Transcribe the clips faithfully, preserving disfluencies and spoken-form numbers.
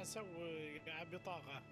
اسوي اعبي طاقة.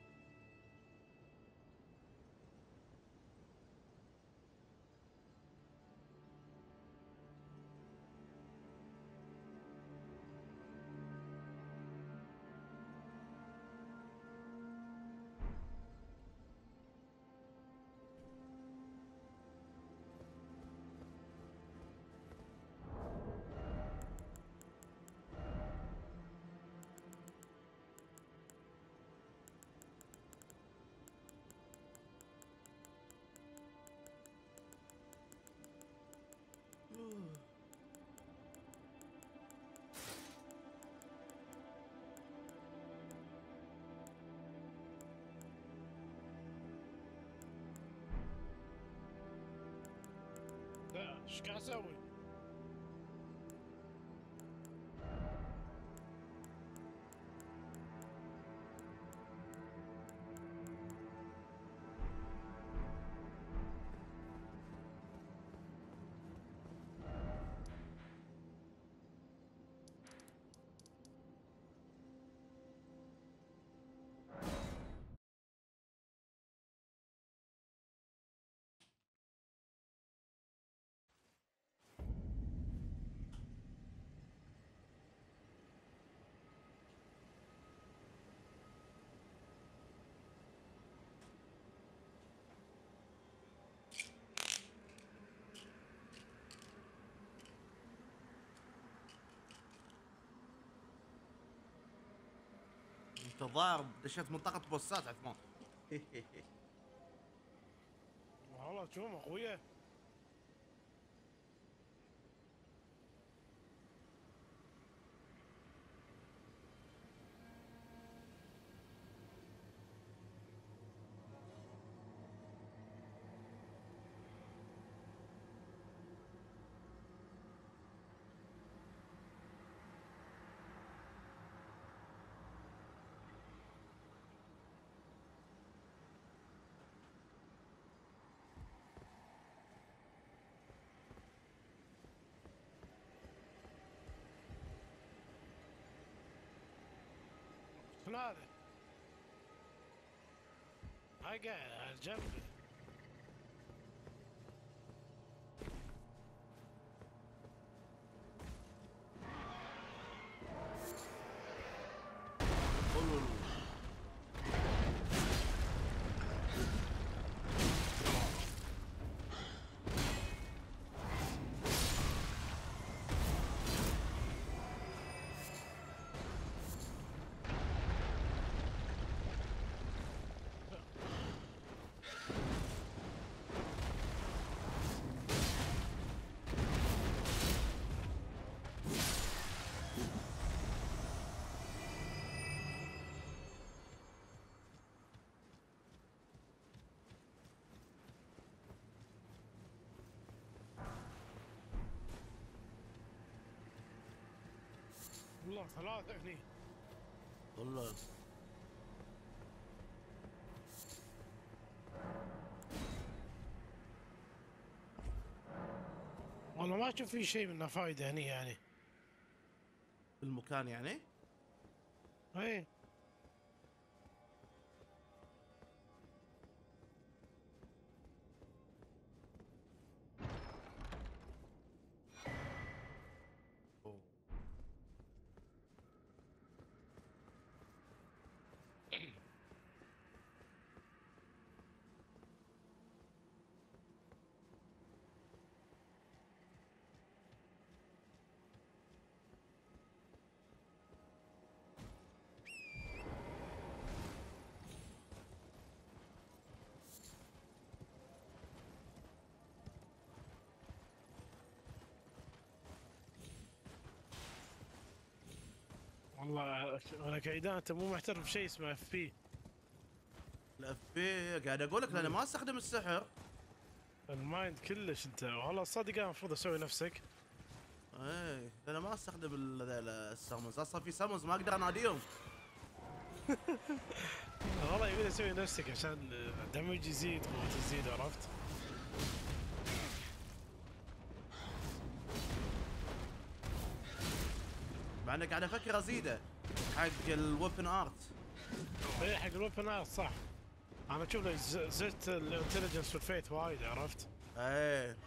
لا ايش قاعد اسوي؟ انت الظاهر دشيت منطقة بوسات عثمان. والله شوف اخويا. شنو هذا؟ هاي قاعد على الجنب. والله ثلاثة هني. والله والله ما اشوف في شيء منه فايدة هني يعني. المكان يعني. اي أوه. والله انا كايدان انت مو معترف بشيء اسمه اف بي. الاف بي قاعد اقول لك لان ما استخدم السحر. المايند كلش انت والله صدق انا المفروض اسوي نفسك. ايه انا ما استخدم ال- ذا السامونز، اصلا في سامونز ما اقدر اناديهم. والله يبي اسوي نفسك عشان دمج يزيد قوة تزيد عرفت؟ مع اني قاعد افكر ازيده. حق الويبن ارت. اي حق الويبن ارت صح. انا اشوف لك ز- زدت الانتليجنس والفيت وايد عرفت. ايه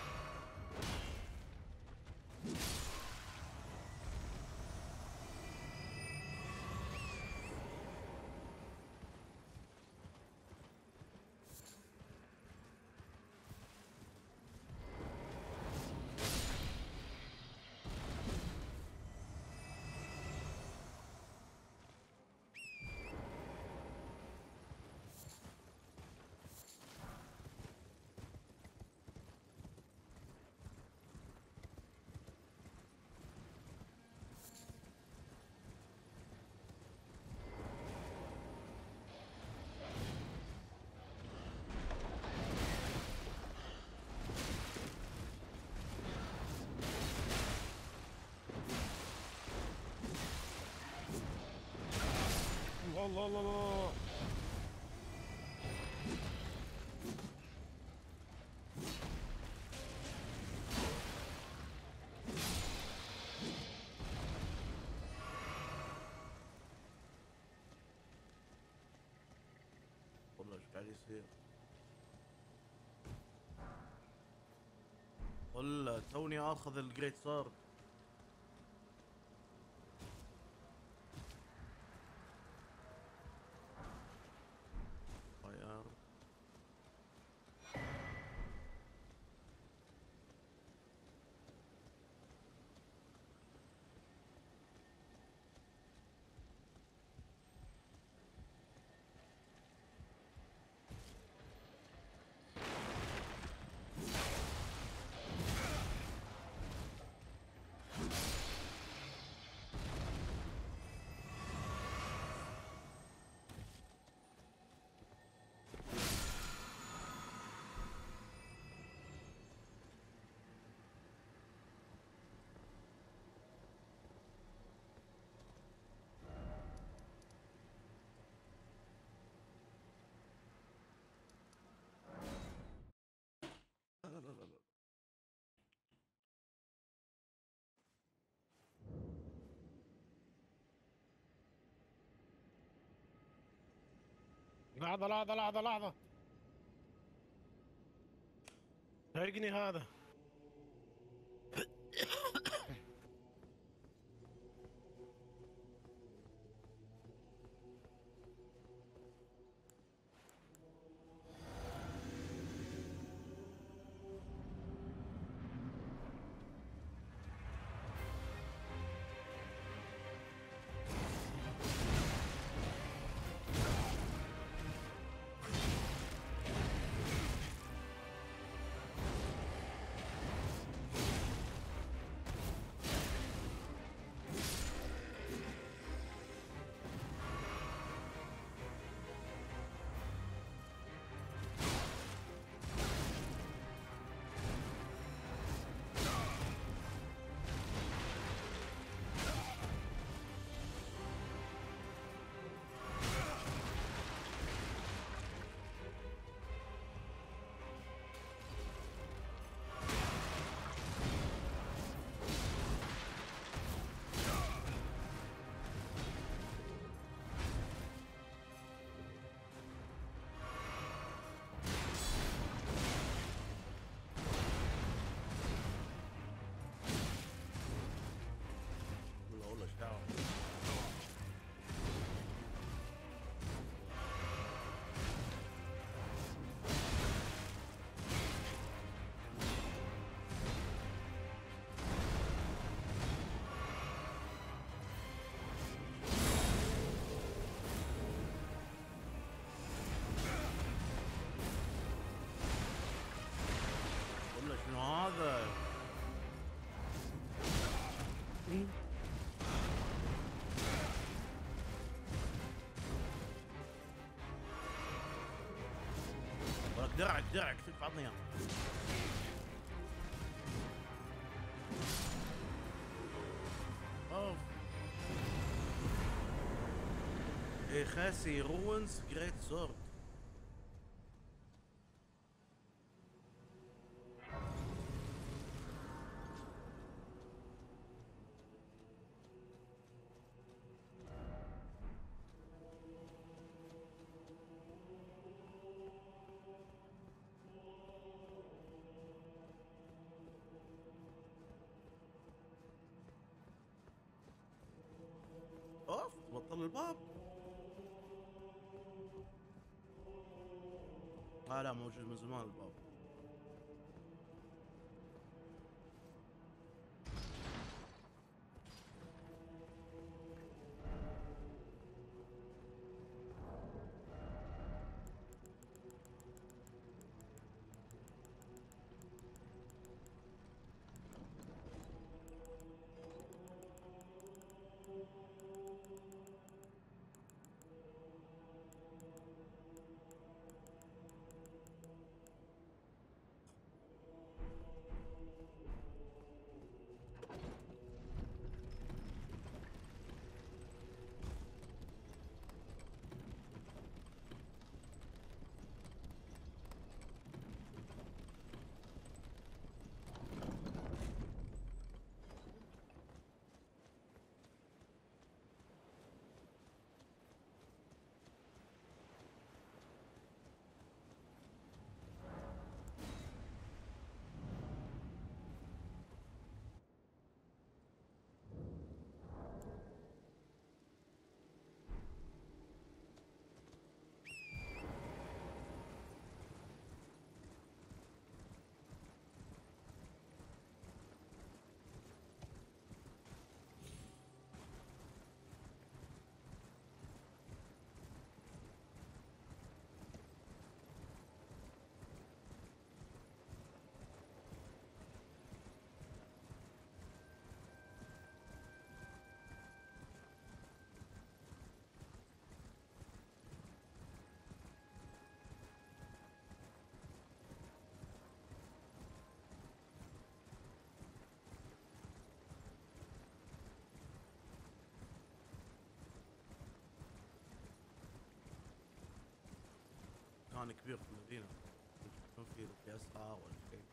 الله الله الله الله. والله ايش قاعد يصير؟ والله توني اخذ الجريت سورد. فاير. لا لا لا لا. لحظة لحظة لحظة لحظة. ضايقني هذا. والله والله ايش دعوه. والله شنو هذا؟ ولك درعك درعك تدفع عطني اياه. اوف. ايه خاسي روينز جريت سورد. الباب؟ آه لا موجود من زمان الباب. مكان كبير في المدينة، يكون في في اسرار ولا شيء.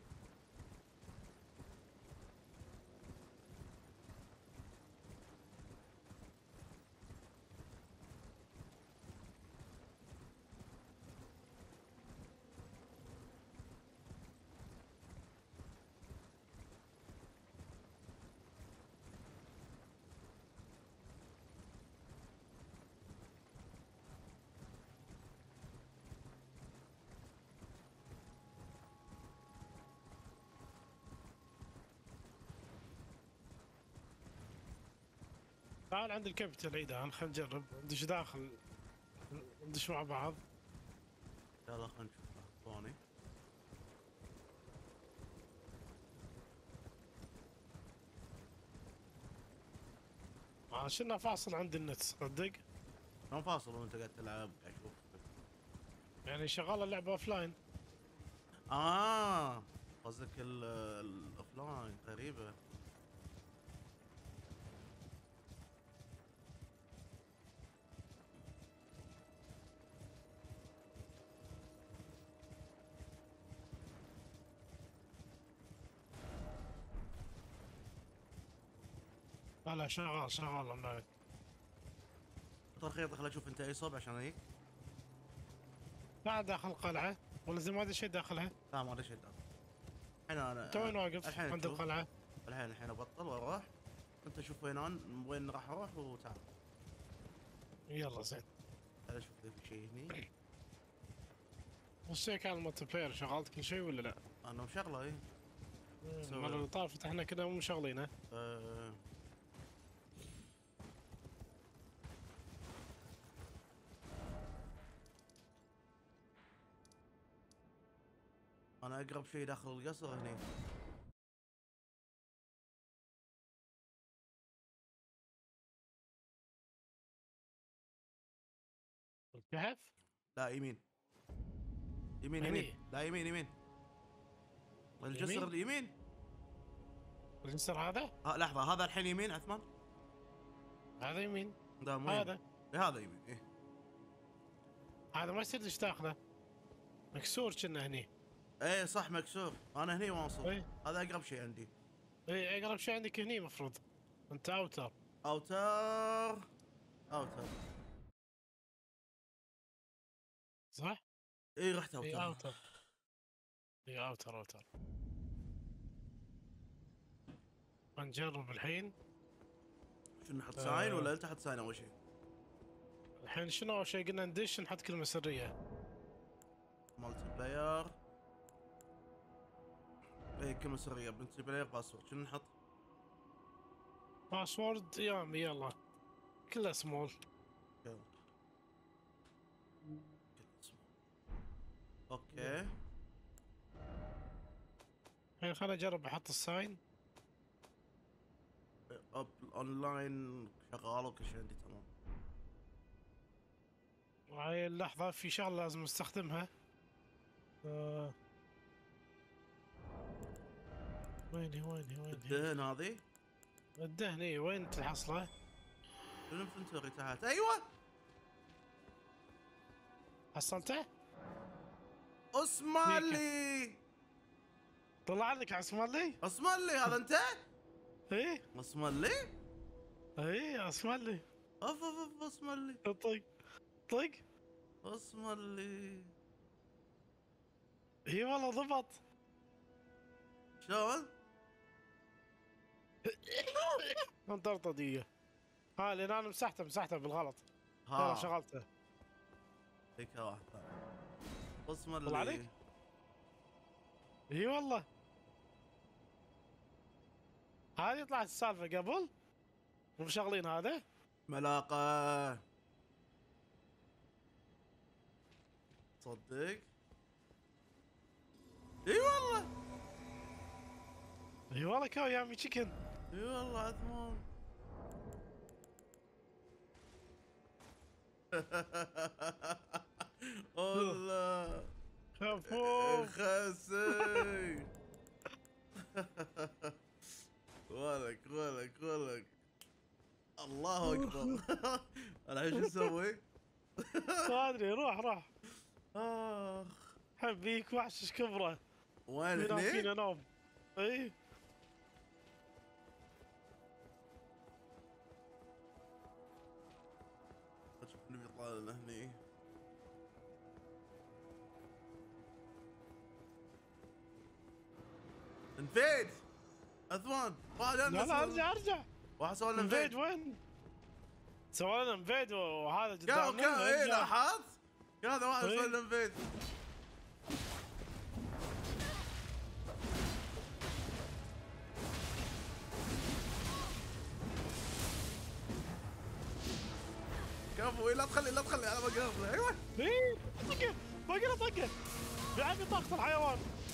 تعال عند الكابيتال عيدان، خلينا نجرب ندش داخل، ندش مع بعض. يلا خلينا نشوف ثواني. عشان فاصل عند النت صدق. شلون فاصل وانت قاعد تلعب؟ قاعد اشوف. يعني شغاله اللعبه اوف لاين. اه قصدك الاوفلاين. غريبة. لا لا شغال شغال اونلاين. كثر خير خل اشوف انت اي صوب عشان هيك. لا داخل القلعه ولا زي ما ادري شيء داخلها. لا ما ادري شيء. الحين انا انت وين واقف؟ الحين عند تشوف. القلعه. الحين الحين ابطل واروح. انت شوف وين انا وين راح اروح وتعال. يلا زين. تعال اشوف اذا في شيء هني. وش كان الملتي بلاير شغلت كل شيء ولا لا؟ انا مشغله اي. سوي. المره اللي طاف فتحنا كذا مو مشغلينه. أه. انا اقرب شيء داخل القصر هني. الكهف؟ لا يمين. يمين هني. يمين. لا يمين يمين. الجسر يمين؟ اليمين. الجسر هذا؟ اه لحظة هذا الحين يمين عثمان؟ هذا يمين. لا مو هذا يمين. إيه هذا يمين ايه. هذا ما يصير ايش داخله. مكسور كنا هني. ايه صح مكسور. انا هني واصل. ايه هذا اقرب شيء عندي. ايه اقرب شيء عندك هني مفروض. انت اوتر. اوتر. اوتر. صح؟ ايه رحت اوتر. ايه اوتر. ايه اوتر اوتر. نجرب الحين. شنو نحط آه. ساين ولا انت حط ساين اول شيء؟ الحين شنو اول شيء قلنا ندش نحط كلمة سرية. مالتي بلاير. اي كلمة سرية مالتي بلاير باسورد شنو نحط؟ باسورد يامي يلا كله سمول. يلا. اوكي. الحين خليني اجرب احط الساين. اب اونلاين شغال وكل شيء عندي تمام. وهاي اللحظة في شغلة لازم استخدمها. آه. ويني ويني ويني الدهن هذه؟ الدهن اي وين تحصله؟ الانفنتوري تحت ايوه. حصلته؟ اسمالي طلع لك اسمالي؟ اسمالي هذا انت؟ ايه اسمالي؟ ايه اسمالي. اوف اوف اوف اسمالي. طق طق. اسمالي. اي والله ضبط. شلون؟ انطرطه دقيقة. ها لان انا مسحته مسحته بالغلط. يلا ها شغلته. هيك واحد ثاني. اسمالي. طلع عليك؟ اي والله. هذه طلعت السالفة قبل ومشغلين هذا. ملاقة. تصدق؟ اي والله. اي والله كاو يامي تشيكن. اي والله عثمان. والله خفوف. خسي. ولك ولك ولك. الله اكبر. انا الحين شو اسوي؟ ما ادري روح روح. اخ حبيك وحش ايش كبره. وين ينام هني؟ فينا نوم. اي اشوف اللي بيطلع لنا هني. انفيد عثمان واحد لا لا ارجع ارجع. واحد سوى لنا انفيد انفيد. وين؟ سوى لنا انفيد وهذا كاو قدامنا. كاو اي ارجع. لاحظت؟ هذا واحد إيه. سوى لنا انفيد. كفو لا تخلي لا تخلي انا بقرب. ايوه اي طقه باقي له طقه. بيعبي طاقة الحيوان.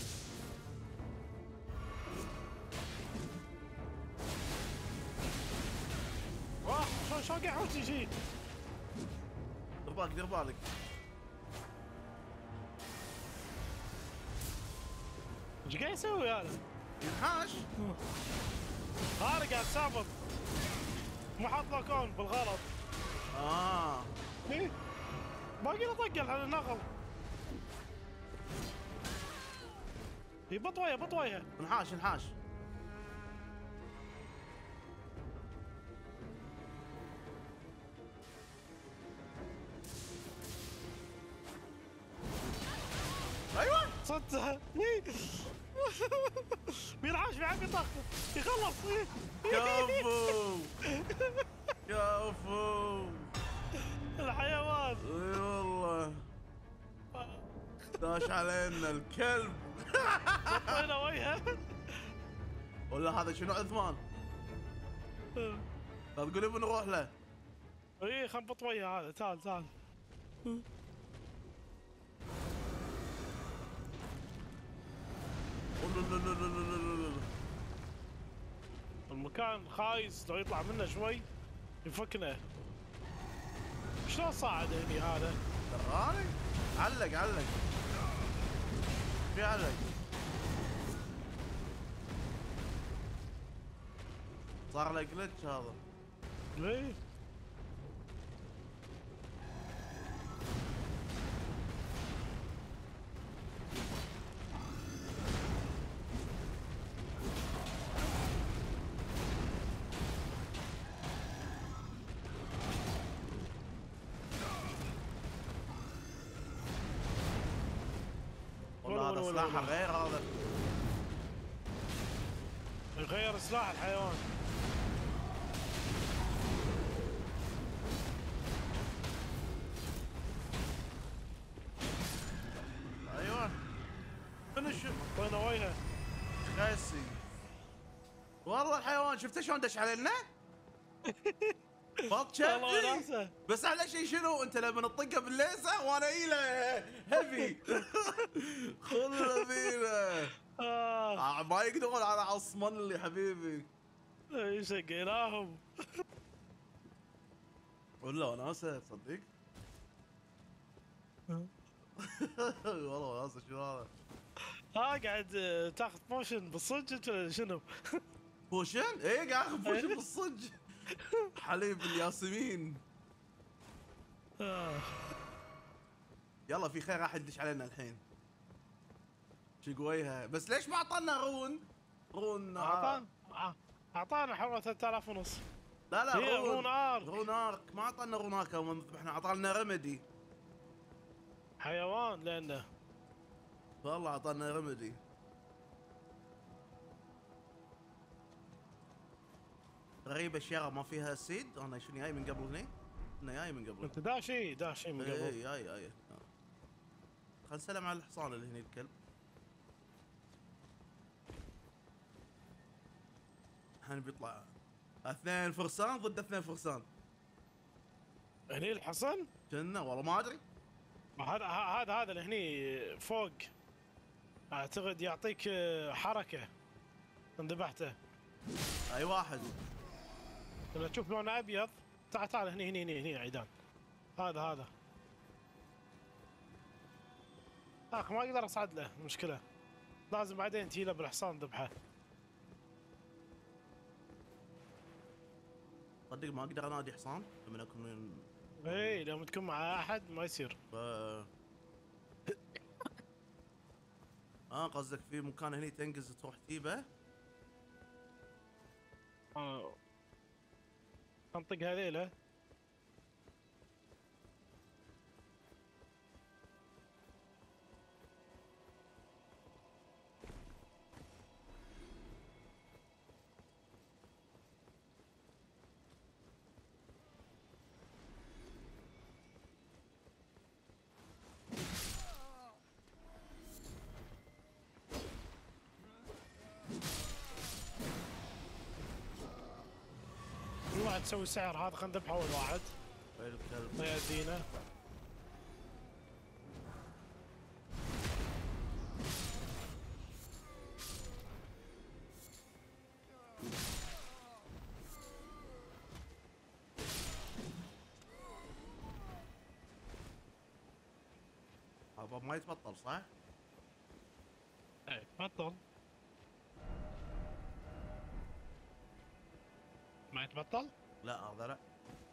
واح شلون شلون قاعد يحوش شيء. دير بالك دير بالك. ايش قاعد يسوي هذا؟ ينحاش. هذا قاعد سابط. مو حاط له كون بالغلط. اه ايه باقي له طقه على النغل. اي بطويه بطويه. انحاش انحاش. ايوه صدها. بينعاش بيعبي طاقته يخلص. كفو كفو. الحيوان. اي والله داش علينا الكلب. طينا وجهه. ولا هذا شنو عثمان؟ لا تقول لي بنروح له. اي خل نبط وياه هذا. تعال تعال. المكان خايس لو يطلع منه شوي يفكنا. شلون صعد هني هذا؟ دراني علق علق في علق. صار له جلتش هذا. ليه؟ والله هذا سلاحه غير هذا. يغير سلاح الحيوان. شنو شنو طينا وجهه. خسي والله الحيوان شفته شلون دش علينا؟ بط والله شبي. وناسه. بس على شيء شنو انت لما تطقه بالليزر وانا ايله هيفي خله بينا. اه آه، ما يقدرون على عصمن لي حبيبي. اي شقيناهم. ولا وناسه تصدق؟ والله وناسه شنو هذا؟ ها قاعد آه، تاخذ موشن بالصدق ولا شنو؟ بوشن؟ ايه قاعد اخذ بوشن بالصج. حليب الياسمين. آه. يلا في خير راح يدش علينا الحين. شقويها بس ليش ما اعطانا رون؟ رون آه. اعطانا اعطانا حوالي ثلاثة آلاف ونص. لا لا هي رون رون ارك. رون ارك ما اعطانا رون ارك يوم ذبحنا اعطانا رمدي. حيوان لانه والله اعطانا رمدي. غريبة الشيرة ما فيها سيد. انا شنو جاي من قبل هني؟ انا جاي من قبل. انت داشي داشي من اي قبل. جاي جاي. خل نسلم على الحصان اللي هني الكلب. الحين بيطلع اثنين فرسان ضد اثنين فرسان. هني الحصن؟ كنا والله ما ادري. هذا هذا هذا اللي هني فوق اعتقد يعطيك آه، حركه ان ذبحته. اي واحد. لما تشوف لونه ابيض تعال تعال هني هني هني هني عيدان. هذا هذا اخ ما اقدر اصعد له مشكله. لازم بعدين تجي له بالحصان ذبحه. صدق ما اقدر انادي حصان لما اكون من. اي لما تكون مع احد ما يصير. ف... اه قصدك في مكان هني تنقز تروح تجيبه. آه. انطق هذيله. واحد تسوي سعر هذا خلينا نذبح اول واحد. وين الكلب؟ ما يأذينا. هذا ما يتبطل صح؟ اي بطل. ما يتبطل؟ لا هذا لا.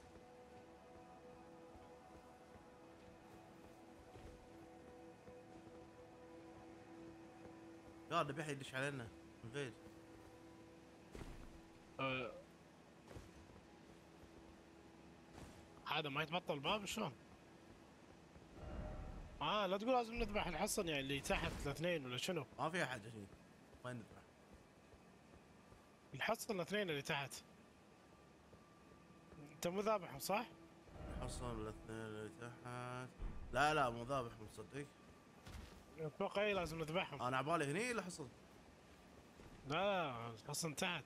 لا ذبح يدش علينا من بعيد. أه. هذا ما يتبطل باب شلون؟ اه لا تقول لازم نذبح الحصن يعني اللي تحت الاثنين ولا شنو؟ ما في احد هني. وين نذبح؟ الحصن الاثنين اللي تحت. انت مو ذابحهم صح؟ حصل الاثنين اللي تحت. لا لا مو ذابحهم تصدق. اتوقع اي لازم نذبحهم. انا عبالي هني اللي حصل. لا لا الحصن تحت.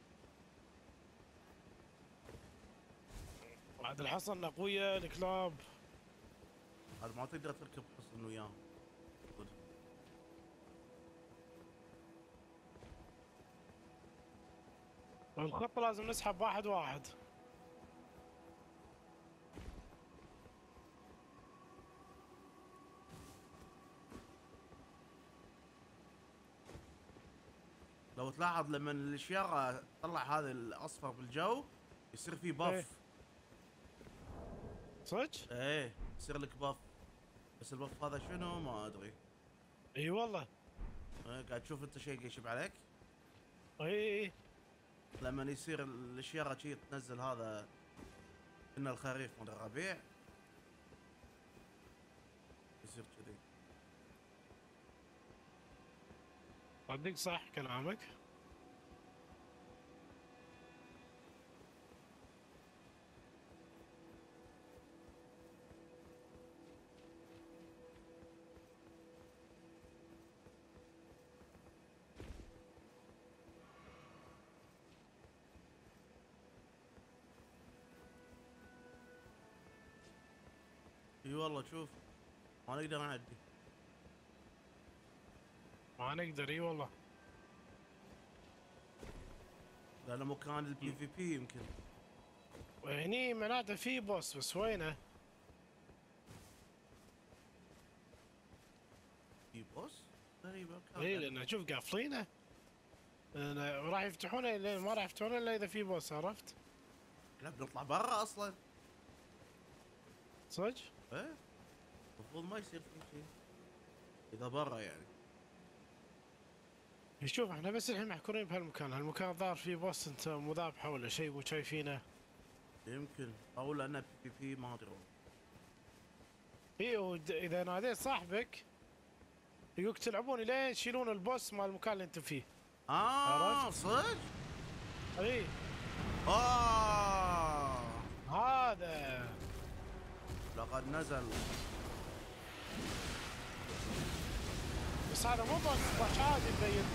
بعد الحصن قوية الكلاب. هذا ما تقدر تركب حصن وياه. الخط لازم نسحب واحد واحد. لو تلاحظ لما الشيارة تطلع هذا الاصفر بالجو يصير فيه باف. ايه. صدق؟ ايه يصير لك باف. بس الباف هذا شنو ما ادري. اي والله. إيه قاعد تشوف انت شيء يشب عليك. اي اي. لما يصير الشيارة شي تنزل هذا ان الخريف من الربيع يصير كذي. صدق صح كلامك. والله شوف ما نقدر نعدي. ما نقدر اي والله. لأنه مكان البي في بي يمكن. وهني معناته في بوس بس وينه؟ في بوس؟ غريبة. اي لان شوف قافلينه. أنا راح يفتحونه لين ما راح يفتحونه الا اذا في بوس، عرفت؟ لا بنطلع برا اصلا. صدق؟ ايه المفروض ما يصير في شيء اذا برا يعني. شوف احنا بس الحين محكورين بهالمكان، هالمكان الظاهر فيه بوس انت مذابحه ولا شيء وشايفينه. يمكن او لانه بي بي ما ادري. اي ود- اذا ناديت صاحبك يقولك تلعبون لين تشيلون البوس مال المكان اللي انتم فيه. اه عرفت؟ صدق؟ اي اه هذا لقد نزل. بس هذا مو بوس، بوس عادي مبين.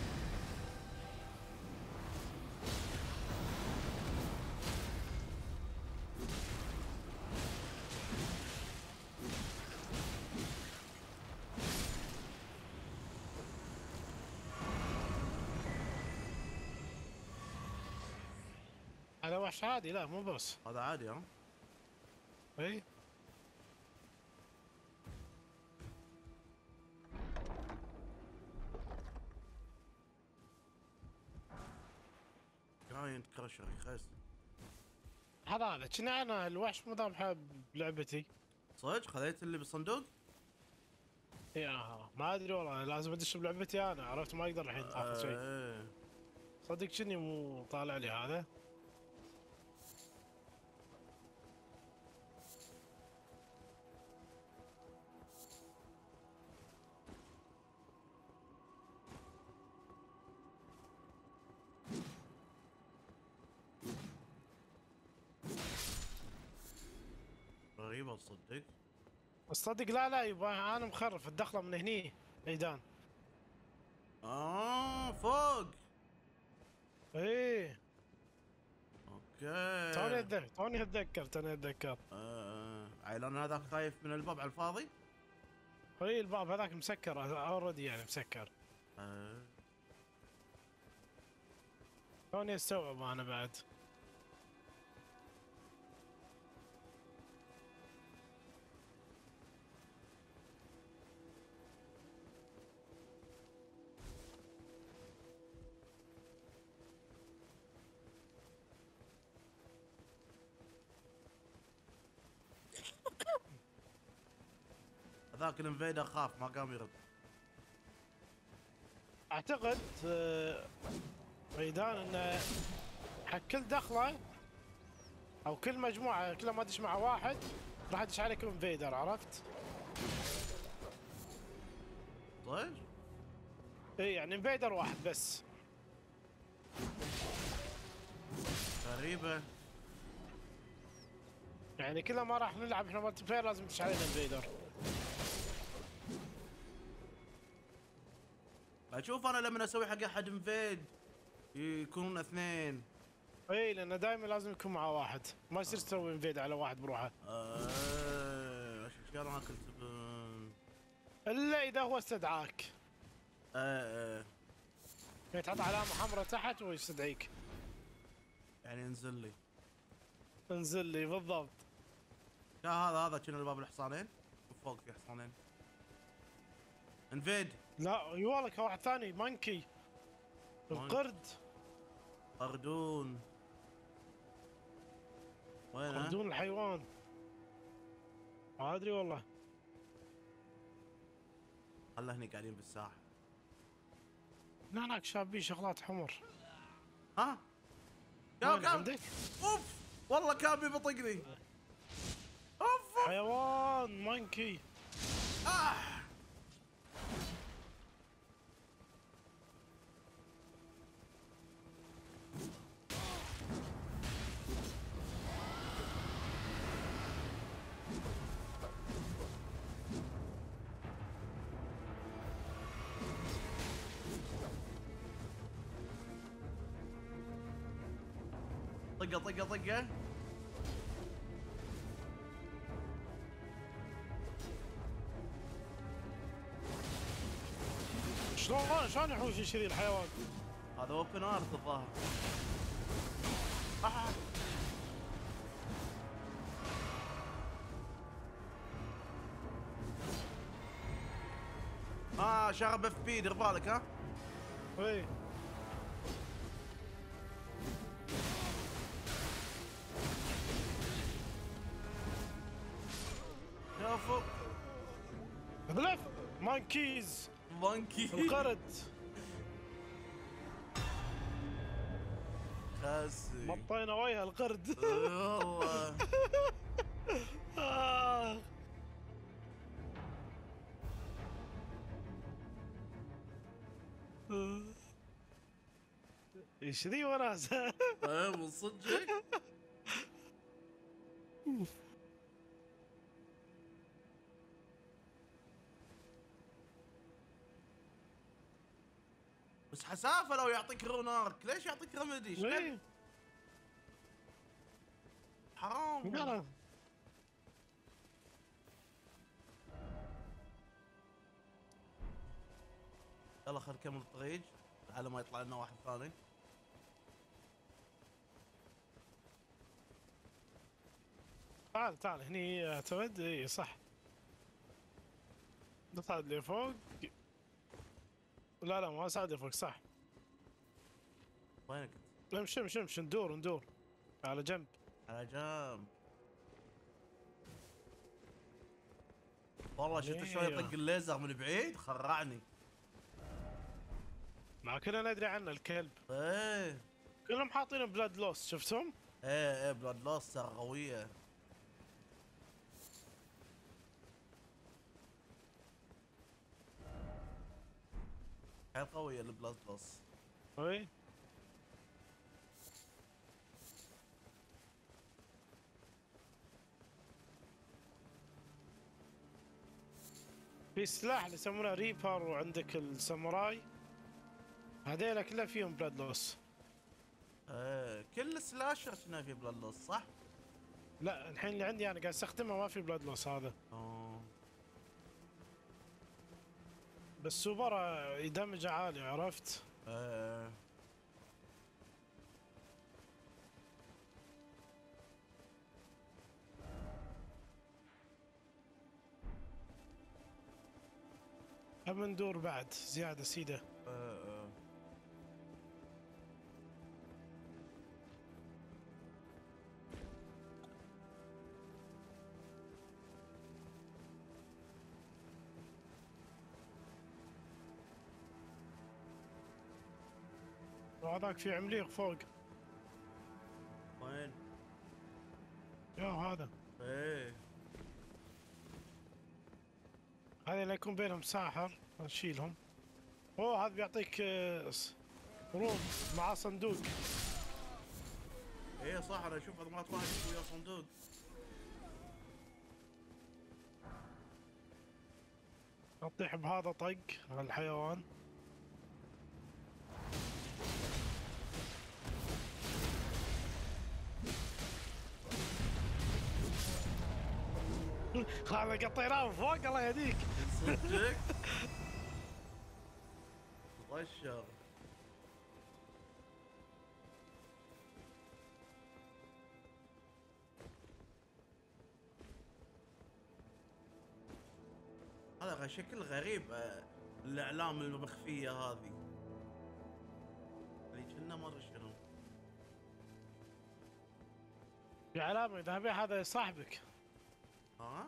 هذا وحش عادي، لا مو بوس. هذا عادي ها؟ اي جاينت كراشر يخس. هذا هذا كنا انا الوحش مذابحه بلعبتي. صدق خذيت اللي بالصندوق؟ يا ما ادري والله، لازم ادش بلعبتي انا، عرفت؟ ما اقدر الحين اخذ شيء. آه. صدق كني مو طالع لي هذا. غريبة تصدق. بس صدق لا لا يبا انا مخرف الدخله من هني ميدان. اه فوق. ايه اوكي. توني اتذكر توني اتذكر توني اتذكر. آه. عيلان هذاك خايف من الباب على الفاضي؟ اي الباب هذاك مسكر اوريدي يعني مسكر. آه. توني استوعب انا بعد. هذاك الانفيدر خاف ما قام يرد. اعتقد آه، ميدان انه حق كل دخله او كل مجموعه كل ما ادش مع واحد راح ادش عليك انفيدر، عرفت؟ صدق؟ اي يعني انفيدر واحد بس. غريبة. يعني كل ما راح نلعب احنا مالتي بلاير لازم تدش علينا انفيدر. اشوف انا لما اسوي حق احد انفيد يكونون اثنين. اي لانه دائما لازم يكون مع واحد، ما يصير تسوي انفيد على واحد بروحه. ااا اشياء ما كنت ب- الا اذا هو استدعاك، ااا يعني تحط علامه حمراء تحت ويستدعيك. يعني انزل لي. انزل لي بالضبط. يا هذا هذا كنا الباب الحصانين وفوق في حصانين. انفيد. لا يوالك واحد ثاني مانكي القرد. قردون. وينه؟ قردون الحيوان. ما ادري والله. خله هني قاعدين بالساحه. هنا هناك شابين شغلات حمر. ها؟ يا وين كان عندك؟ اوف والله كان بيطقني. اوف حيوان مانكي. آه. طقه طقه طقه. شلون شلون يحوش يشري الحيوان؟ هذا اوبن ارت الظاهر. آه. اه شغب اف بي دير بالك ها. اي شوفوا بلف مانكيز مونكي القرد خاسي مطينا وجه القرد. والله. آه. ايش ذي وناسه؟ ايه من صدقك. بس حسافه لو يعطيك رون ارك، ليش يعطيك رمدي؟ ايش ايه حرام. لا يلا خلينا نكمل الطريق على ما يطلع لنا واحد ثاني. تعال تعال هني اعتمد. اي صح نصعد لفوق. لا لا ما صعد لفوق صح. وينك؟ امشي امشي امشي ندور ندور على جنب. على جنب. والله شفت شلون أيوه. يطق الليزر من بعيد خرعني. ما كنا ندري عنه الكلب. ايه كلهم حاطين بلاد لوس شفتهم؟ ايه ايه بلاد لوس ترى قوية. حيل قوية البلاد لوس. اي في سلاح اللي يسمونه ريبر وعندك الساموراي هذيلا كلها فيهم بلاد لوس. ايه كل سلاشر كنا في بلاد لوس صح؟ لا الحين اللي عندي انا قاعد استخدمه ما في بلاد لوس هذا. اوه بس سوبر يدمج عالي عرفت؟ ايه هم ندور بعد زيادة سيدة. ايه ايه وهذاك في عمليق فوق. وين؟ يا هذا ايه هذا اللي يكون بينهم ساحر نشيلهم. اوه هذا بيعطيك آه، س- روم مع صندوق. ايه صح انا اشوف هذا مرات واحد ويا صندوق. نطيح بهذا طق على الحيوان. هذا قطيناه من فوق الله يهديك. صدقك؟ طشر. هذا شكل غريب آه، الاعلام المخفيه هذه اللي كنا ما ادري شنو. في علامة ذهبية هذا صاحبك. ها؟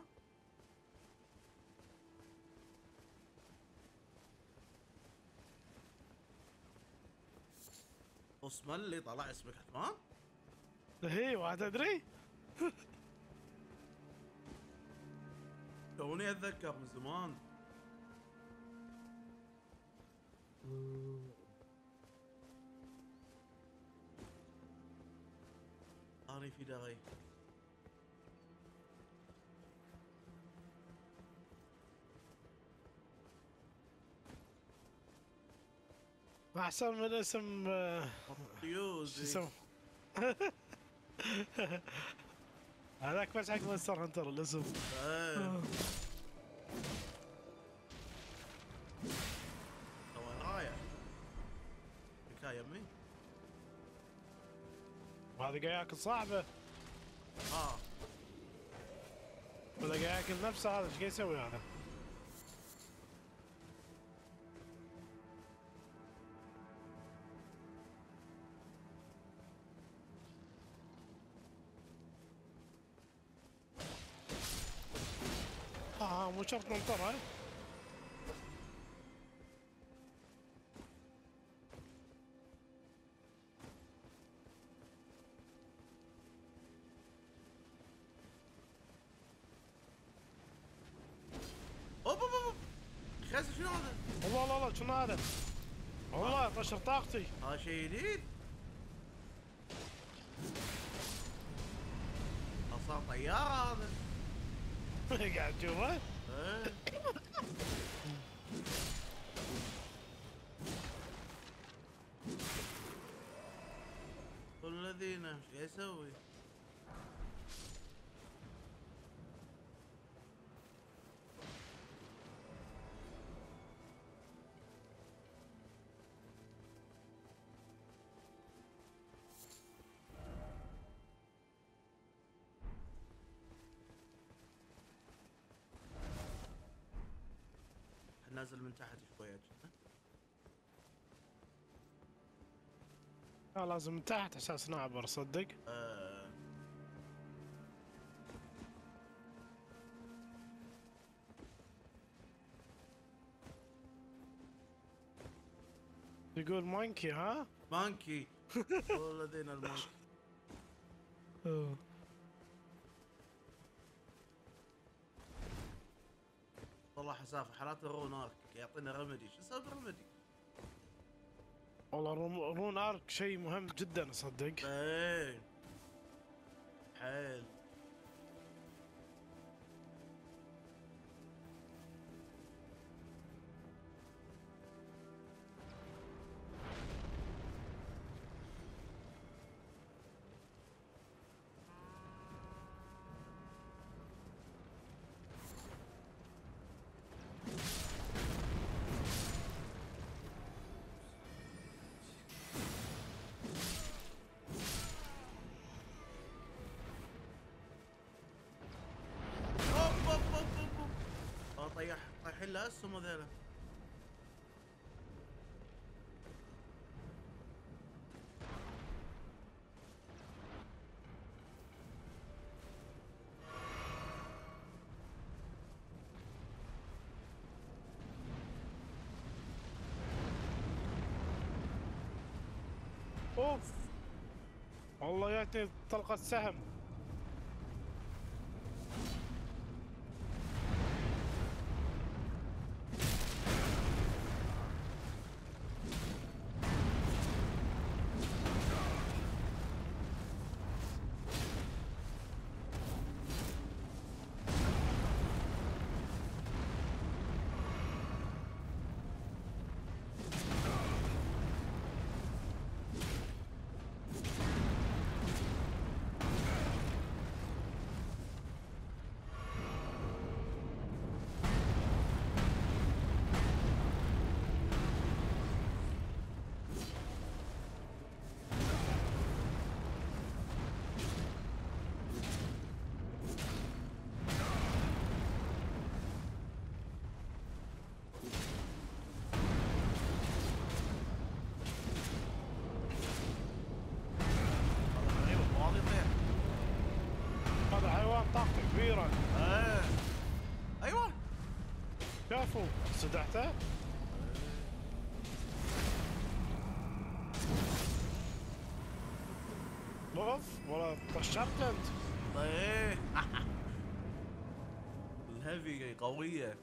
اسمه اللي طلع اسمك حتمان؟ هي ما تدري؟ توني اتذكر من زمان. اني في دغي. احسن من اسم آه، شو يوزي. اسمه؟ هذاك بس حق مونستر هانتر الاسم. ايه. تو هذا قاعد ياكل صاحبه اه ولا قاعد ياكل نفسه؟ هذا ايش قاعد يسوي هذا؟ اه مو شرط ننطره. اوب اوب اوب خس شنو هذا؟ الله الله الله شنو هذا؟ والله طشر طاقتي. هذا شيء جديد؟ صار طيارة هذا. قاعد تشوفه؟ ايه كل الذين ايش قاعد يسوي؟ نازل من تحت شوية كذا. لا لازم من تحت اساس نعبر صدق. آه. يقول مانكي ها؟ مانكي كل الذين المانكي. والله حسافة حالات الرون ارك يعطينا رمدي، شو اسوي برمدي؟ والله رون رون ارك شيء مهم جدا صدق. ايه حيل. اوب اوب اوب اوب اوب طيح طايحين له اسهم هذيلا. اوف والله جاتني طلقة سهم. هذا حيوان طاقته كبيرة. ايه ايوه شافوا صدعته؟ اوف والله طشرت انت. ايه الهيفي قوية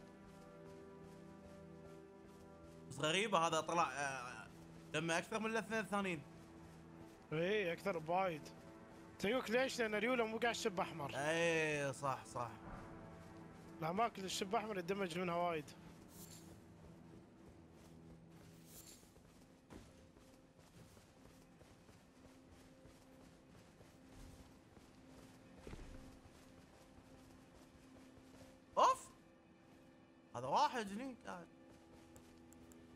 بس غريبة هذا طلع آه، لما اكثر من الاثنين الثانيين. ايه اكثر بوايد. تيوك ليش؟ لان ريوله مو قاعد شب احمر. ايه صح صح. الاماكن الشب احمر يدمج منها وايد. اوف هذا واحد هني قاعد.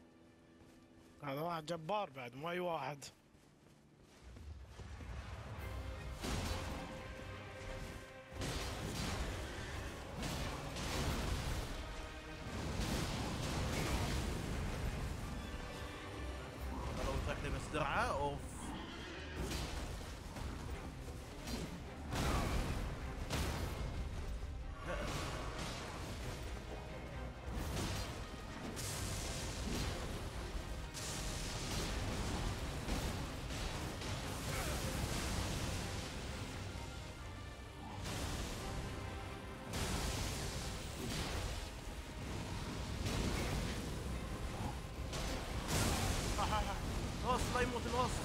هذا واحد جبار بعد مو اي واحد. درعه اوف. الوسط لا يموت الوسط.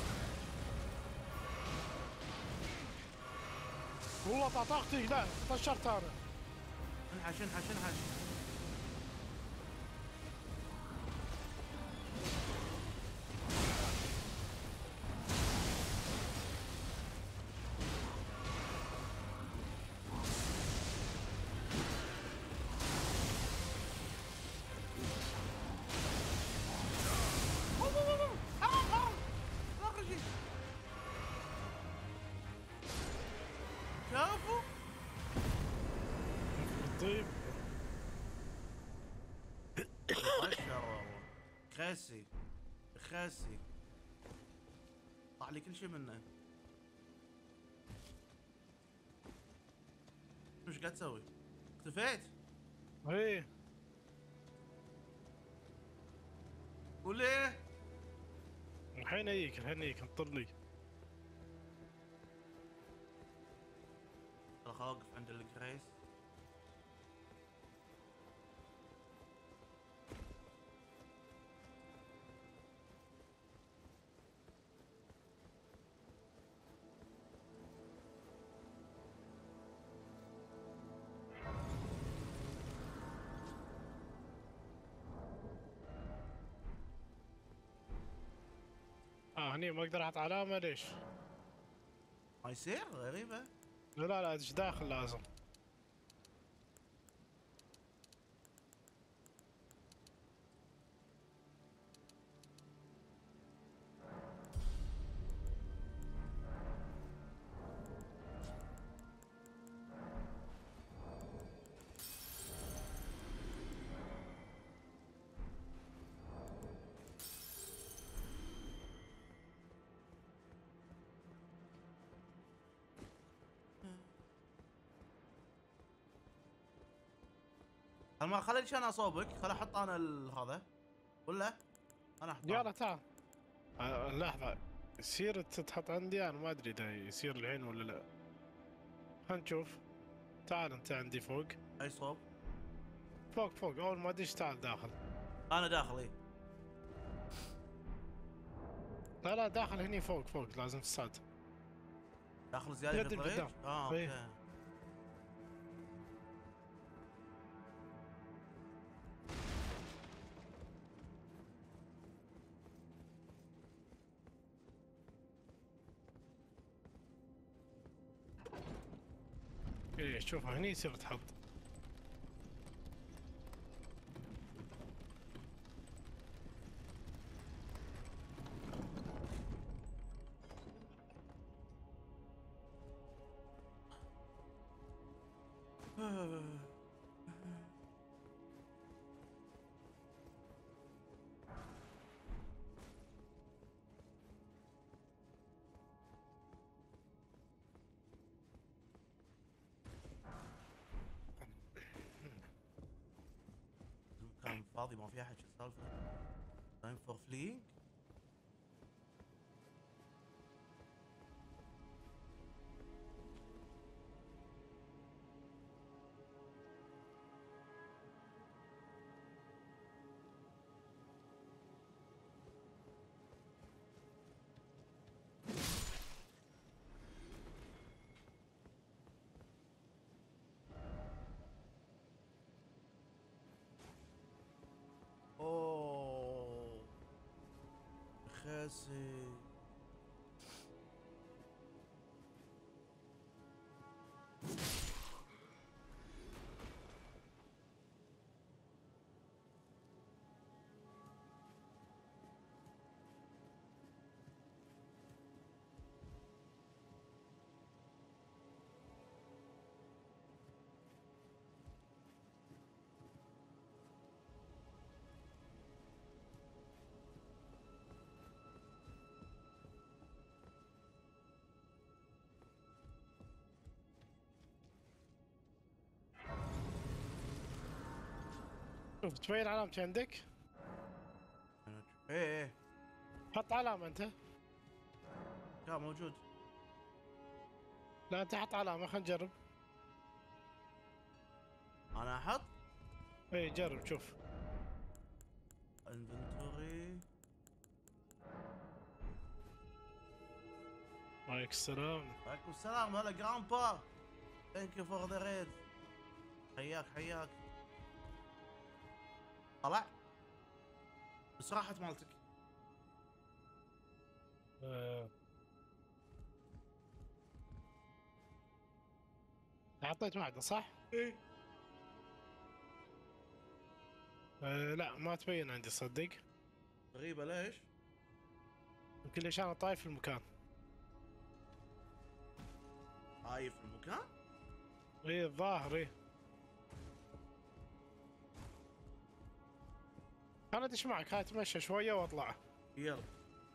والله طاقتي لا طشرت انا. انحش انحش انحش. شافوا؟ طيب طشر خاسي خاسي طلع لي كل شيء منه. ايش قاعد تسوي؟ اختفيت؟ ايه وليه؟ الحين اجيك الحين اجيك انطر لي. خل اوقف عند الجريس. اه هني ما اقدر احط علامة ليش؟ ما يصير غريبة. لا لا لا ادش داخل لازم. ما خليش انا اصوبك، خل احط انا هذا ولا انا احط. يلا تعال. آه لحظة يصير تتحط عندي انا ما ادري اذا يصير الحين ولا لا. خلينا نشوف. تعال انت عندي فوق. اي صوب؟ فوق فوق اول ما ادش تعال داخل. انا داخل اي. لا لا داخل هني فوق فوق لازم تصعد. داخل زيادة في يد الطريق؟ قدام. اه اوكي. إيه. ايه شوف هني يصير تحط. المكان فاضي ما في احد، شو السالفة؟ تايم فور فلينج؟ اوه خاسي. شوف تبين علامتي عندك؟ ايه ايه حط علامة انت. كان موجود. لا انت حط علامة، خلينا نجرب. انا احط اي جرب شوف. انفنتوري. عليك السلام. عليكم السلام. هلا جرامبا. ثانك يو فور ذا ريد. حياك حياك. طلع بس راحت مالتك. أه. حطيت واحدة صح؟ ايه أه لا ما تبين عندي صدق. غريبة ليش؟ يمكن ليش انا طايف في المكان. هاي في المكان؟ اي الظاهر اي. انا ادش معك، هاي اتمشى شوية واطلع. يلا.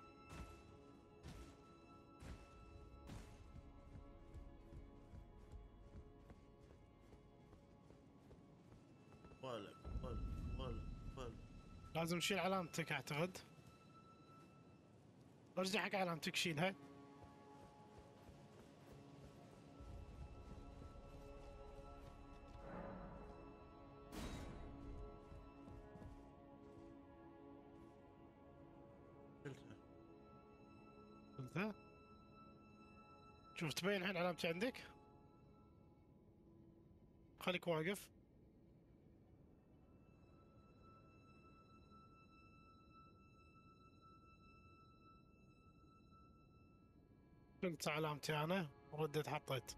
ولا ولا ولا ولا. لازم نشيل علامتك اعتقد. ارجع حق علامتك شيلها. شلتها. قلتها. شوف تبين الحين علامتي عندك. خليك واقف. شلت علامتي انا ورديت حطيت.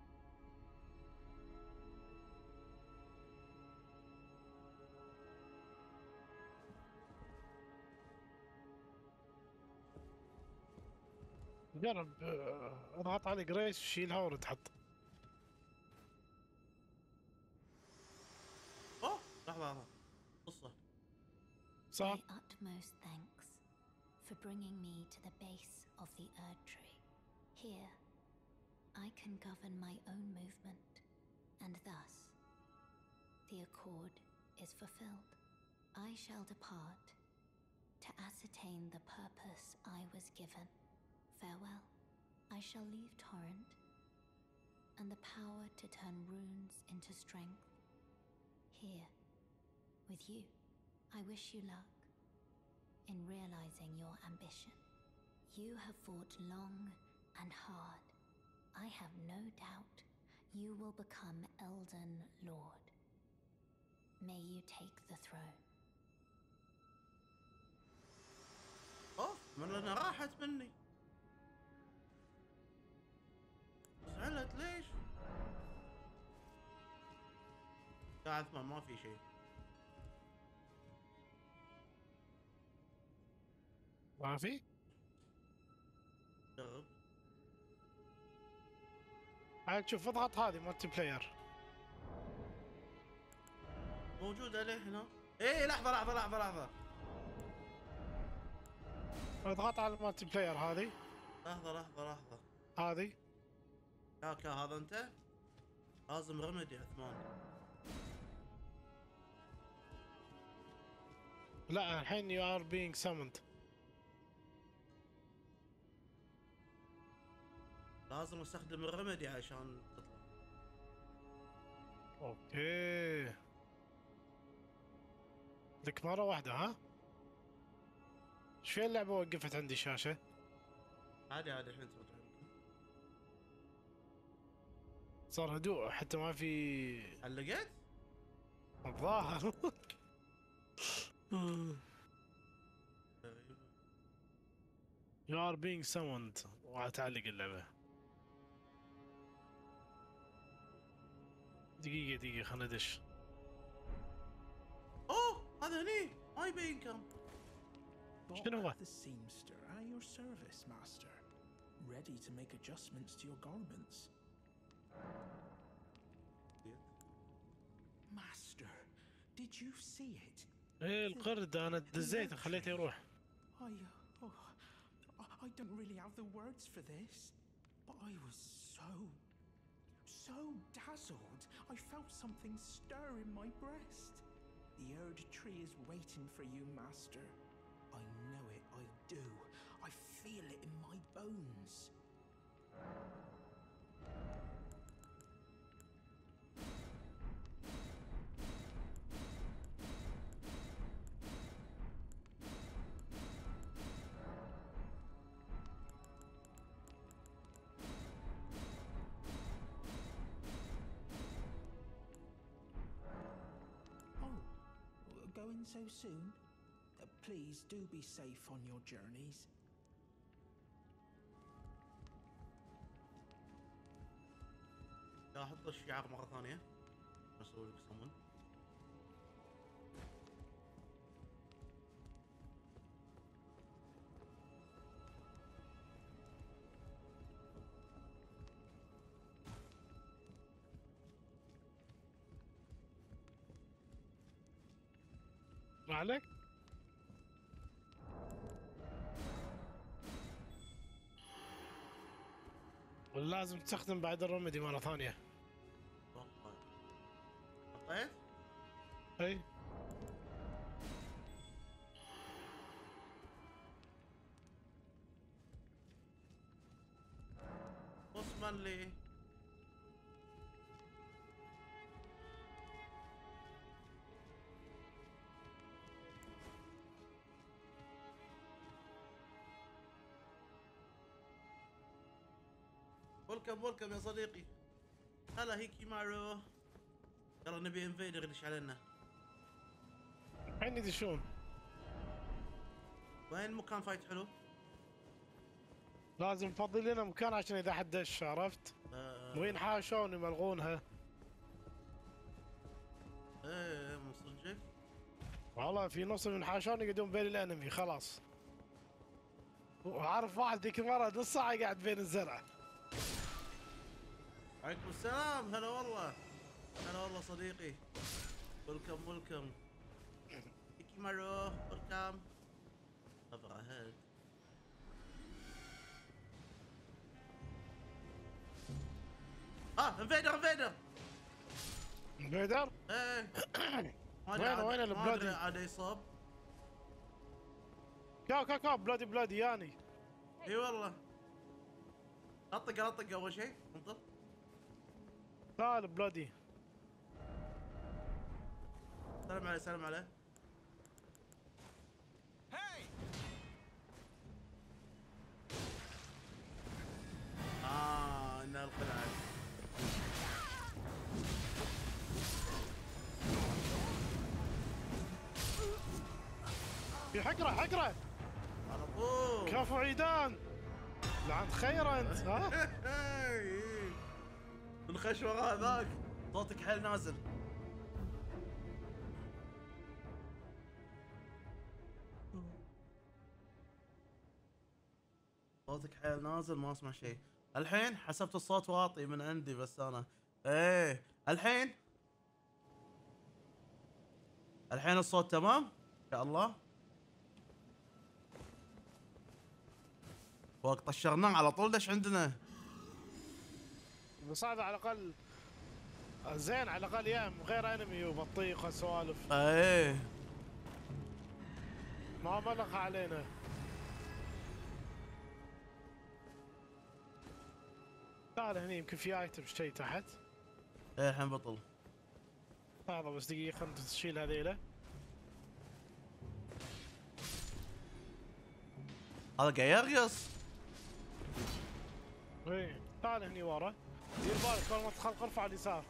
جرب آه، اضغط على جريس شيلها ورد حط. اوه لحظة لحظة. قصة. صح. My utmost thanks for bringing me to the base of the Erd Tree. Here, I can govern my own movement, and thus, the accord is fulfilled. I shall depart to ascertain the purpose I was given. Farewell. I shall leave Torrent, and the power to turn runes into strength. Here, with you. I wish you luck in realizing your ambition. You have fought long and hard. I have no doubt you will become Elden Lord. May you take the throne. اوف من انا راحت مني. زعلت ليش؟ قاعد ما ما في شيء. ما في؟ جرب. عاد شوف اضغط هذه مالتي بلاير. موجودة ليه هنا؟ ايه لحظة لحظة لحظة لحظة. اضغط على المالتي بلاير هذه. لحظة لحظة لحظة. هذه. كاكا هذا انت؟ لازم رمدي عثمان. لا الحين you are being summoned. لازم استخدم الرمدي عشان تطلع. اوكي. لك مرة واحدة ها؟ ايش في اللعبة وقفت عندي شاشة؟ عادي عادي الحين ترجع لكم. صار هدوء حتى ما في علقت؟ الظاهر. غريبة. You are being summoned وتعلق اللعبة. دقيقة دقيقة خلنا ندش. اوه هذا هني ما يبي ينكم. شنو هو؟ The seamster at your service, master. Ready to make adjustments to your garments. Master, did you see it? ايه القرد انا دزيته خليته يروح. I, uh, oh, I- I don't really have the words for this, but I was so, so dazzled. I felt something stir in my breast. The Erd Tree is waiting for you, Master. I know it, I do. I feel it in my bones. Going so soon? Uh, please do be safe on your journeys. راح احط الشعار مرة ثانية. اسوي لك سمن. ما عليك؟ ولازم تستخدم بعد الرمدي مرة ثانية. والله. حطيت؟ اي. بوسمان لي. ولكم ولكم يا صديقي. هلا هيكي مارو. يلا نبي انفيدر يدش علينا. الحين يدشون. وين مكان فايت حلو؟ لازم نفضي لنا مكان عشان اذا حد دش، عرفت؟ آه. وين حاشون يملغونها. ايه مو صدقك؟ والله في نص من حاشون يقعدون بين الانمي خلاص. وعارف واحد ذيك المرة نص ساعة قاعد بين الزرع. عليكم السلام. هلا والله. هلا والله صديقي. ولكم ولكم. هيكي مارو. ولكم. over ahead. اه انفيدر انفيدر. انفيدر؟ ايه. ما وين أدري عاد- وين ما البلادي؟ ادري عاد يصاب. كاو كاو كاو بلادي بلادي ياني. اي والله. اطق اطق اول شيء انطر. تعال بلادي. سلام عليه سلام عليه. اه انها القلعه. في حقره حقره. على طول. كفو عيدان. لعن خير انت ها؟ نخش وراه ذاك. صوتك حيل نازل. صوتك حيل نازل ما اسمع شيء. الحين حسبت الصوت واطي من عندي بس انا. ايه الحين. الحين الصوت تمام؟ ان شاء الله. وقت طشرناه على طول دش عندنا. بس هذا على الاقل زين، على الاقل يا غير انمي وبطيخ وسوالف. ايه ما ملق علينا. تعال هني يمكن في ايتم شيء تحت. ايه الحين بطل. لحظة بس دقيقة خلنا تشيل هذيله. هذا قاعد يرقص. ايه تعال هني ورا. دير بالك اول ما تدخل غرفة على اليسار.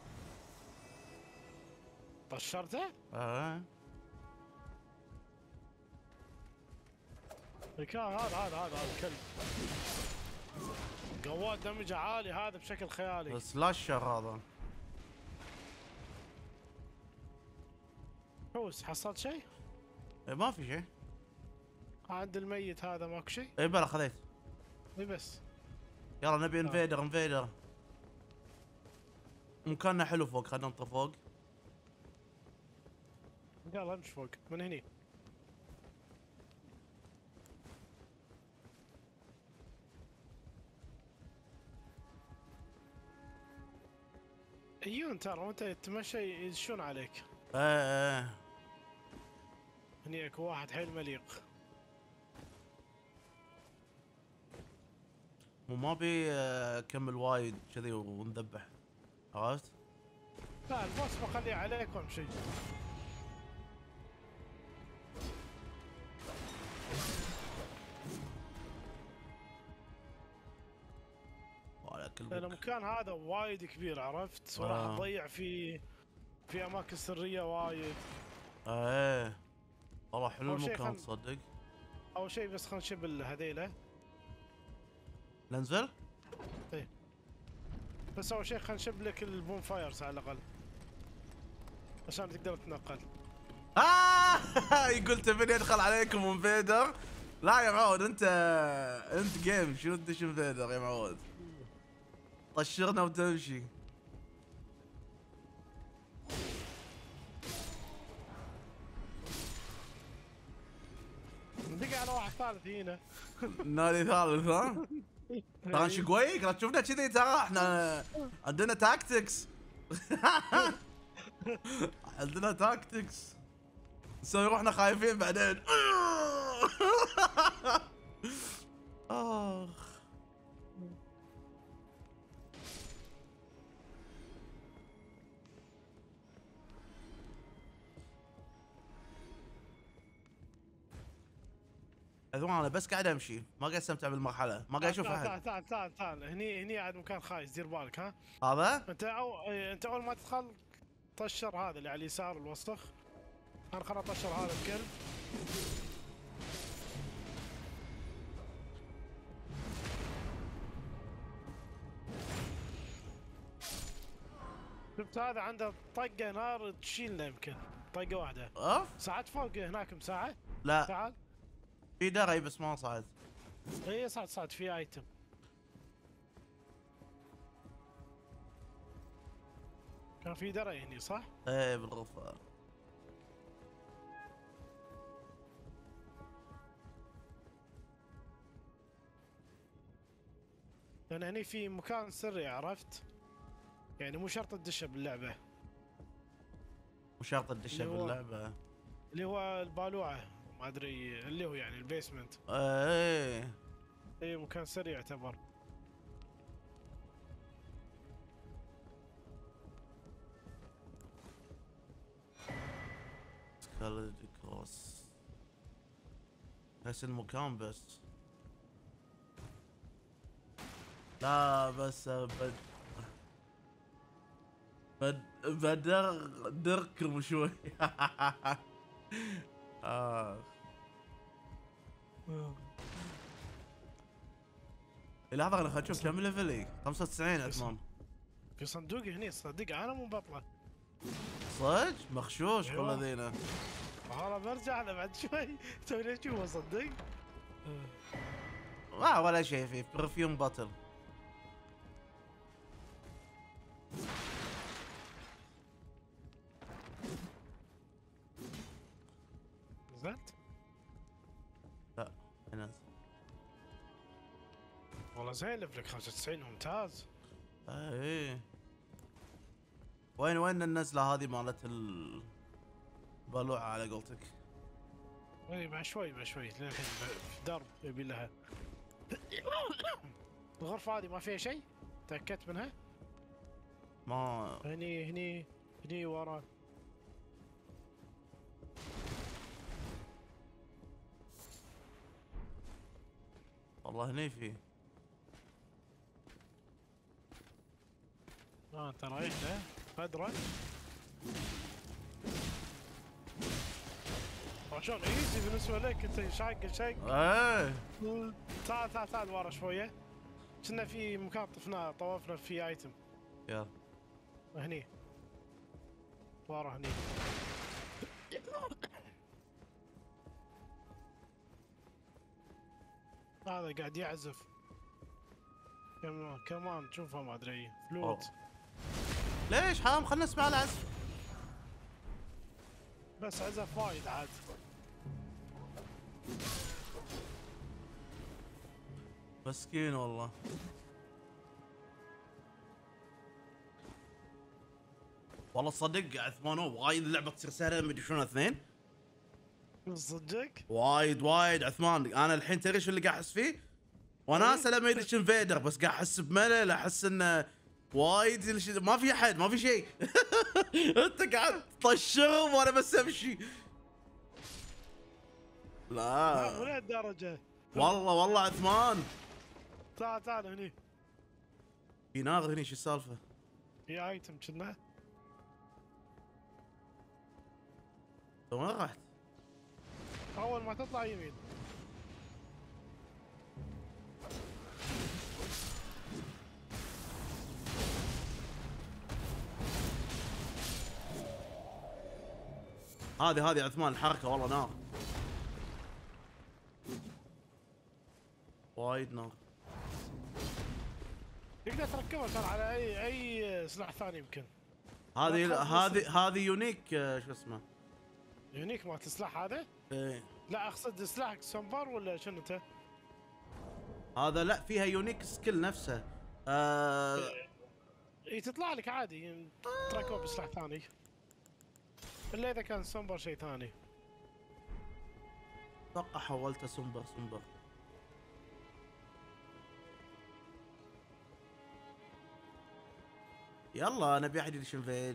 طشرته؟ اه الكا هذا هذا هذا هذا الكلب. قوات دمجه عالي هذا بشكل خيالي. سلاشر هذا. حوس حصلت شيء؟ ايه ما في شيء. عند الميت هذا ماكو شيء؟ ايه بلا خذيت. اي بس. يلا نبي انفيدر انفيدر. مكاننا حلو فوق. خلينا نطلع فوق. يلا امشي فوق من هني. ايون ترى وانت تتمشى يدشون عليك. ايه ايه هني اكو واحد حيل مليق. مو ما بي آه، كمل وايد كذي ونذبح، عرفت؟ لا البوس بخليه عليك وامشي. وعلى كل لان بوك. المكان هذا وايد كبير عرفت، وراح آه. تضيع في في اماكن سريه وايد. ايه والله حلو أول شي المكان خل- تصدق. اول شيء بس خلينا نشب هذيله. ننزل؟ بس اول شيء خلينا نشب لك البون فايرز على الاقل عشان تقدر تتنقل. آه يقول تبيني ادخل عليكم انفيدر؟ لا يا معود، انت انت جيم، شو تدش انفيدر يا معود؟ طشرنا وتمشي. ندق على واحد ثالث هنا. نادي ثالث ها؟ ترى انت قويك، لا تشوفنا كذي، ترى احنا عندنا تاكتكس. عندنا تاكتكس نسوي روحنا خايفين بعدين. اخ اذون انا بس قاعد امشي، ما قاعد استمتع بالمرحله، ما قاعد اشوف تعال احد. تعال تعال تعال هني هني عاد مكان خايس، دير بالك ها. هذا؟ انت أو... إيه، انت اول ما تدخل طشر هذا اللي على اليسار الوسخ. انا خل اطشر هذا الكلب. شفت هذا عنده طقه نار تشيلنا يمكن طقه واحده. اوف صعد فوق هناك مساعد. لا تعال. في دري بس ما صعد. اي صعد صعد في ايتم. كان في دري هني صح؟ ايه بالغرفه. لان هني في مكان سري عرفت؟ يعني مو شرط تدشه باللعبه. مو شرط الدشه اللي هو- باللعبه. اللي هو البالوعه ما ادري اللي هو يعني البيسمنت. ايه اي مكان سري يعتبر. سكالد كروس. نفس المكان بس. لا بس بد بد بدر دركم شوي. آه. لحظة خلينا نشوف كم ليفلي؟ خمسة وتسعين عثمان. في صندوق هني صدق انا مو بطله. صدق؟ مخشوش أيوة. كل ذينا. والله برجع له بعد شوي تسوي لي اشوفه صدق. ما ولا شيء فيه، برفيوم باتل. نزلت؟ لا هنا. والله زين ليفلك خمسة وتسعين ممتاز. ايه وين وين النزلة هذه مالت البلوعة على قولتك؟ اي مع شوي مع شوي للحين في درب يبي لها. الغرفة هذه ما فيها شيء؟ تأكدت منها؟ ما هني هني هني ورا. والله هني في. اه انت رايح له قدره. عشان ايزي بالنسبة لك انت شاق شاق. ايه تعال تعال تعال ورا شوية. كنا في مكان طفنا طوفنا في ايتم. يلا هني ورا هني. هذا قاعد يعزف. كمان كمان تشوفه ما ادري فلوت. ليش حرام، خلنا نسمع العزف. بس عزف وايد عاد. مسكين والله. والله صدق عثمانو وايد اللعبة تصير سهلة، مدري شلون اثنين. صدقك؟ وايد وايد عثمان. انا الحين تدري شو اللي قاعد احس فيه؟ وناسه لما يدش انفيدر، بس قاعد احس بملل، احس انه وايد الش- ما في احد، ما في شيء. انت قاعد تطشرهم وانا بس امشي. لا مو لا لهالدرجة. والله والله عثمان. تعال تعال هني. في ناظر هني، شو السالفه؟ في ايتم كنا. وين رحت؟ اول ما تطلع يمين. هذه هذه عثمان الحركه والله نار. وايد نار. تقدر تركبها ترى على اي اي سلاح ثاني يمكن. هذه لا تخاف هذه هذه يونيك، آه، شو اسمه؟ يونيك مالت السلاح هذا؟ ايه لا اقصد سلاحك سمبر ولا شنو انت؟ هذا لا، فيها يونيك سكيل نفسه. آه اي تطلع لك عادي تركبه بسلاح ثاني. الا اذا كان سمبر شيء ثاني. اتوقع حولته سمبر سمبر. يلا نبي احد يدش انفيد.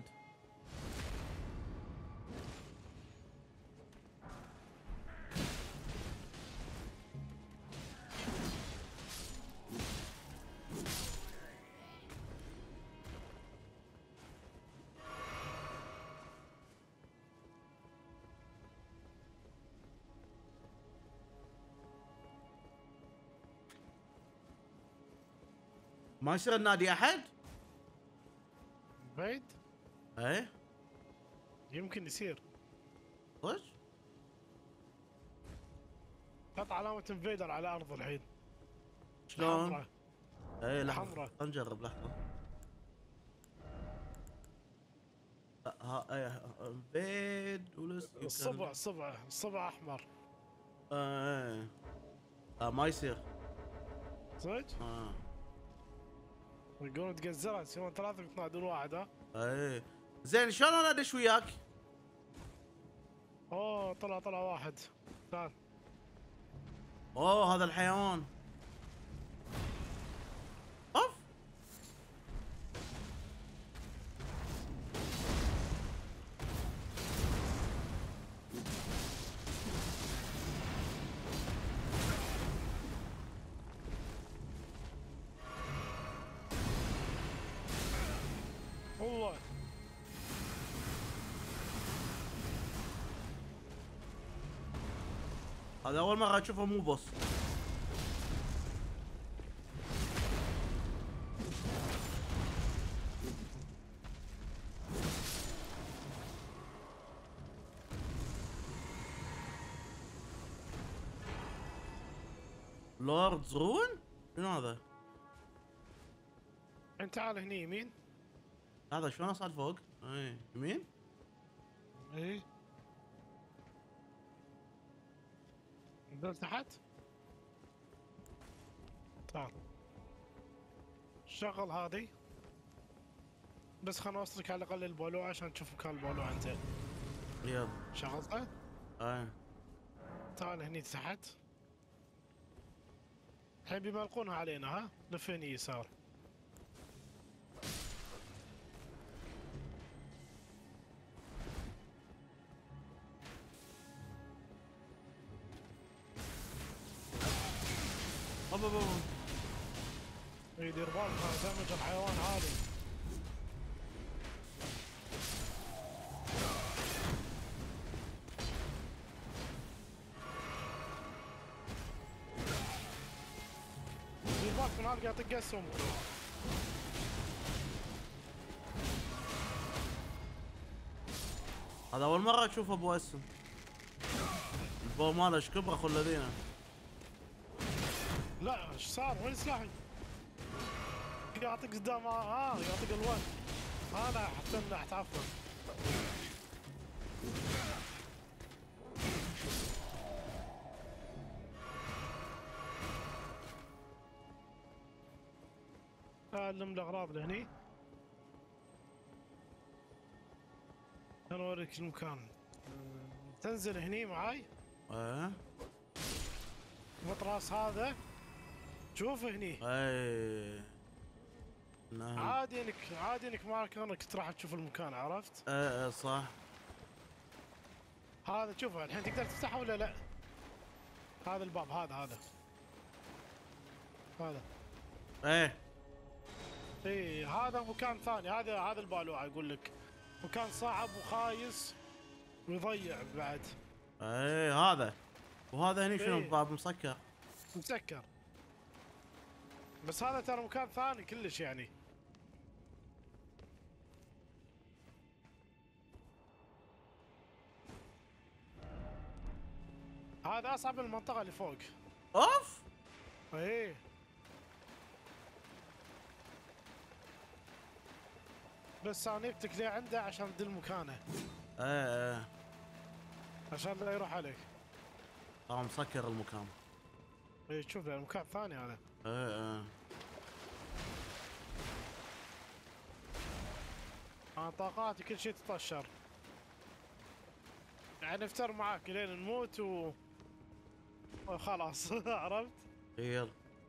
ما يصير النادي احد؟ بعيد؟ ايه يمكن يصير. صدق؟ حط علامة انفيدر على الارض الحين. شلون؟ الحمراء. ايه لحظة الحمراء. خلينا نجرب لحظة. لا ها ايه انفيد ولس الصبع الصبع الصبع احمر. اه ايه آه ما يصير. صدق؟ اه يقولون تقزرها تسوون ثلاثة وتنادون واحد ها؟ ايه زين شلون انا ادش وياك؟ اوه طلع طلع واحد. تعال. اوه هذا الحيوان. اوف والله. هذا اول مرة اشوفه مو بوس. لورد زرون؟ شنو هذا؟ انت تعال هني يمين. هذا شلون اصعد فوق؟ ايه يمين؟ اي. نزل تحت. تعال. شغل هذه. بس خلنا اوصلك على الاقل البولوع عشان تشوف مكان البولوع انت. يلا شغلته؟ ايه تعال هني تحت. الحين بيملقونها علينا ها؟ لف هني يسار. أبا أبا أبا. اي دير بالك دمج الحيوان عالي. دير بالك من هذا قاعد يطق اسهم. هذا اول مرة اشوفه ابو اسم. البو ماله ايش كبره خو الذين. لا ايش صار؟ وين سلاحي؟ يعطيك قدام اه يعطيك الوان. انا حتى تحت عفوا. تعلم الاغراض لهني. انا اوريك المكان. تنزل هني معاي. ايه المطرس هذا شوف هني ايه نعم. عادي انك عادي انك ما كانك تروح تشوف المكان، عرفت؟ ايه ايه صح. هذا شوفه الحين تقدر تفتحه ولا لا؟ هذا الباب هذا هذا هذا ايه اي هذا مكان ثاني، هذا هذا البالوعة اقول لك، مكان صعب وخايس ويضيع بعد. ايه هذا. وهذا هني شنو إيه. باب مسكر؟ مسكر. بس هذا ترى مكان ثاني كلش يعني. هذا اصعب من المنطقة اللي فوق. اوف. ايه بس انا جبتك ليه عنده عشان تدل مكانه، ايه ايه عشان لا يروح عليك. ترى مسكر المكان. ايه شوف المكان ثاني هذا. ايه ايه انا طاقاتي كل شيء تطشر. يعني نفتر معاك لين نموت و وخلاص عرفت؟ يلا.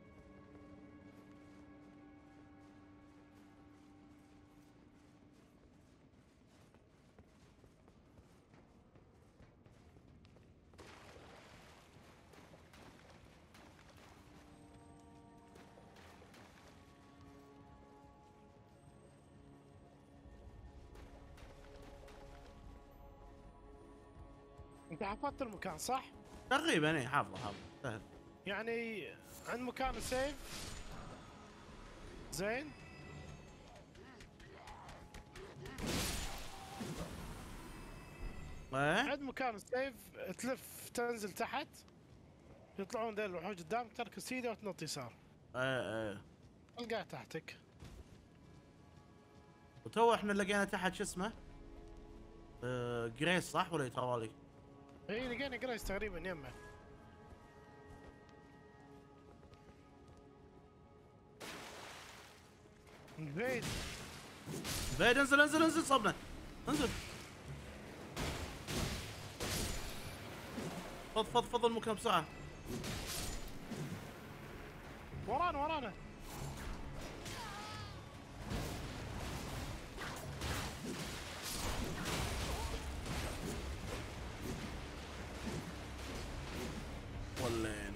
انت حفظت المكان صح؟ تقريبا ايه حافظه حافظه سهل. يعني عند مكان السيف زين. ايه عند مكان السيف تلف تنزل تحت يطلعون ذي الوحوش قدام، تركز سيده وتنط يسار ايه ايه. تلقاه تحتك. وتو احنا لقينا تحت شو اسمه؟ آه جريس صح ولا يتروالي؟ اي لقينا جريس تقريبا يمه. من بعيد. بعيد انزل انزل انزل صبنا انزل. فض فض فض المكان بسرعة. ورانا ورانا. ولين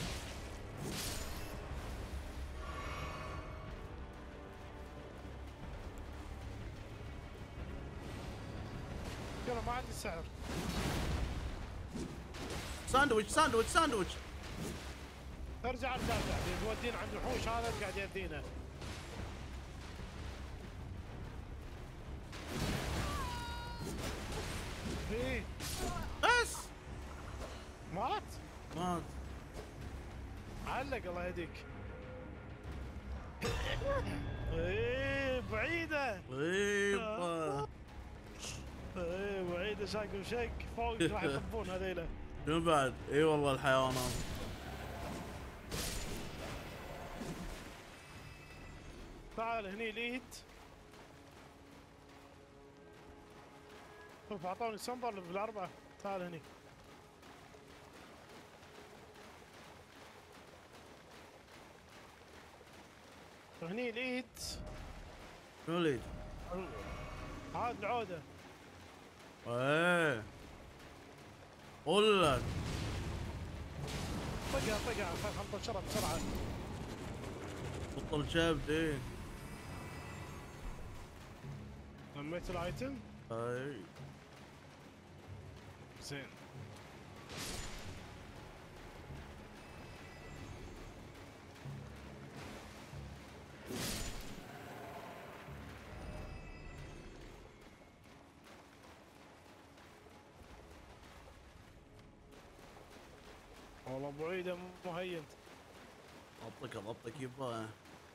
يلا ما عندي سعر. ساندويتش ساندويتش ساندويتش. ارجع ارجع ارجع يودينا عند الوحوش هذا اللي قاعد يدينا. ايه بس مات مات. علق الله يهديك. ايه بعيدة. ايوه ايه بعيدة شاق وشق فوق راح يطبون هذيلا. شنو بعد؟ اي والله الحيوانات. تعال هني الإيد. شوف اعطوني سمبر بالاربعة. تعال هني. هني الإيد. شنو اليد؟ هذا العودة. ايه قول لك. طقها طقها خل انتشرها بسرعة. بطل شبد ايه. لميت الايتم؟ اي زين. والله بعيدة مهينت. ضبطك ضبطك يبا.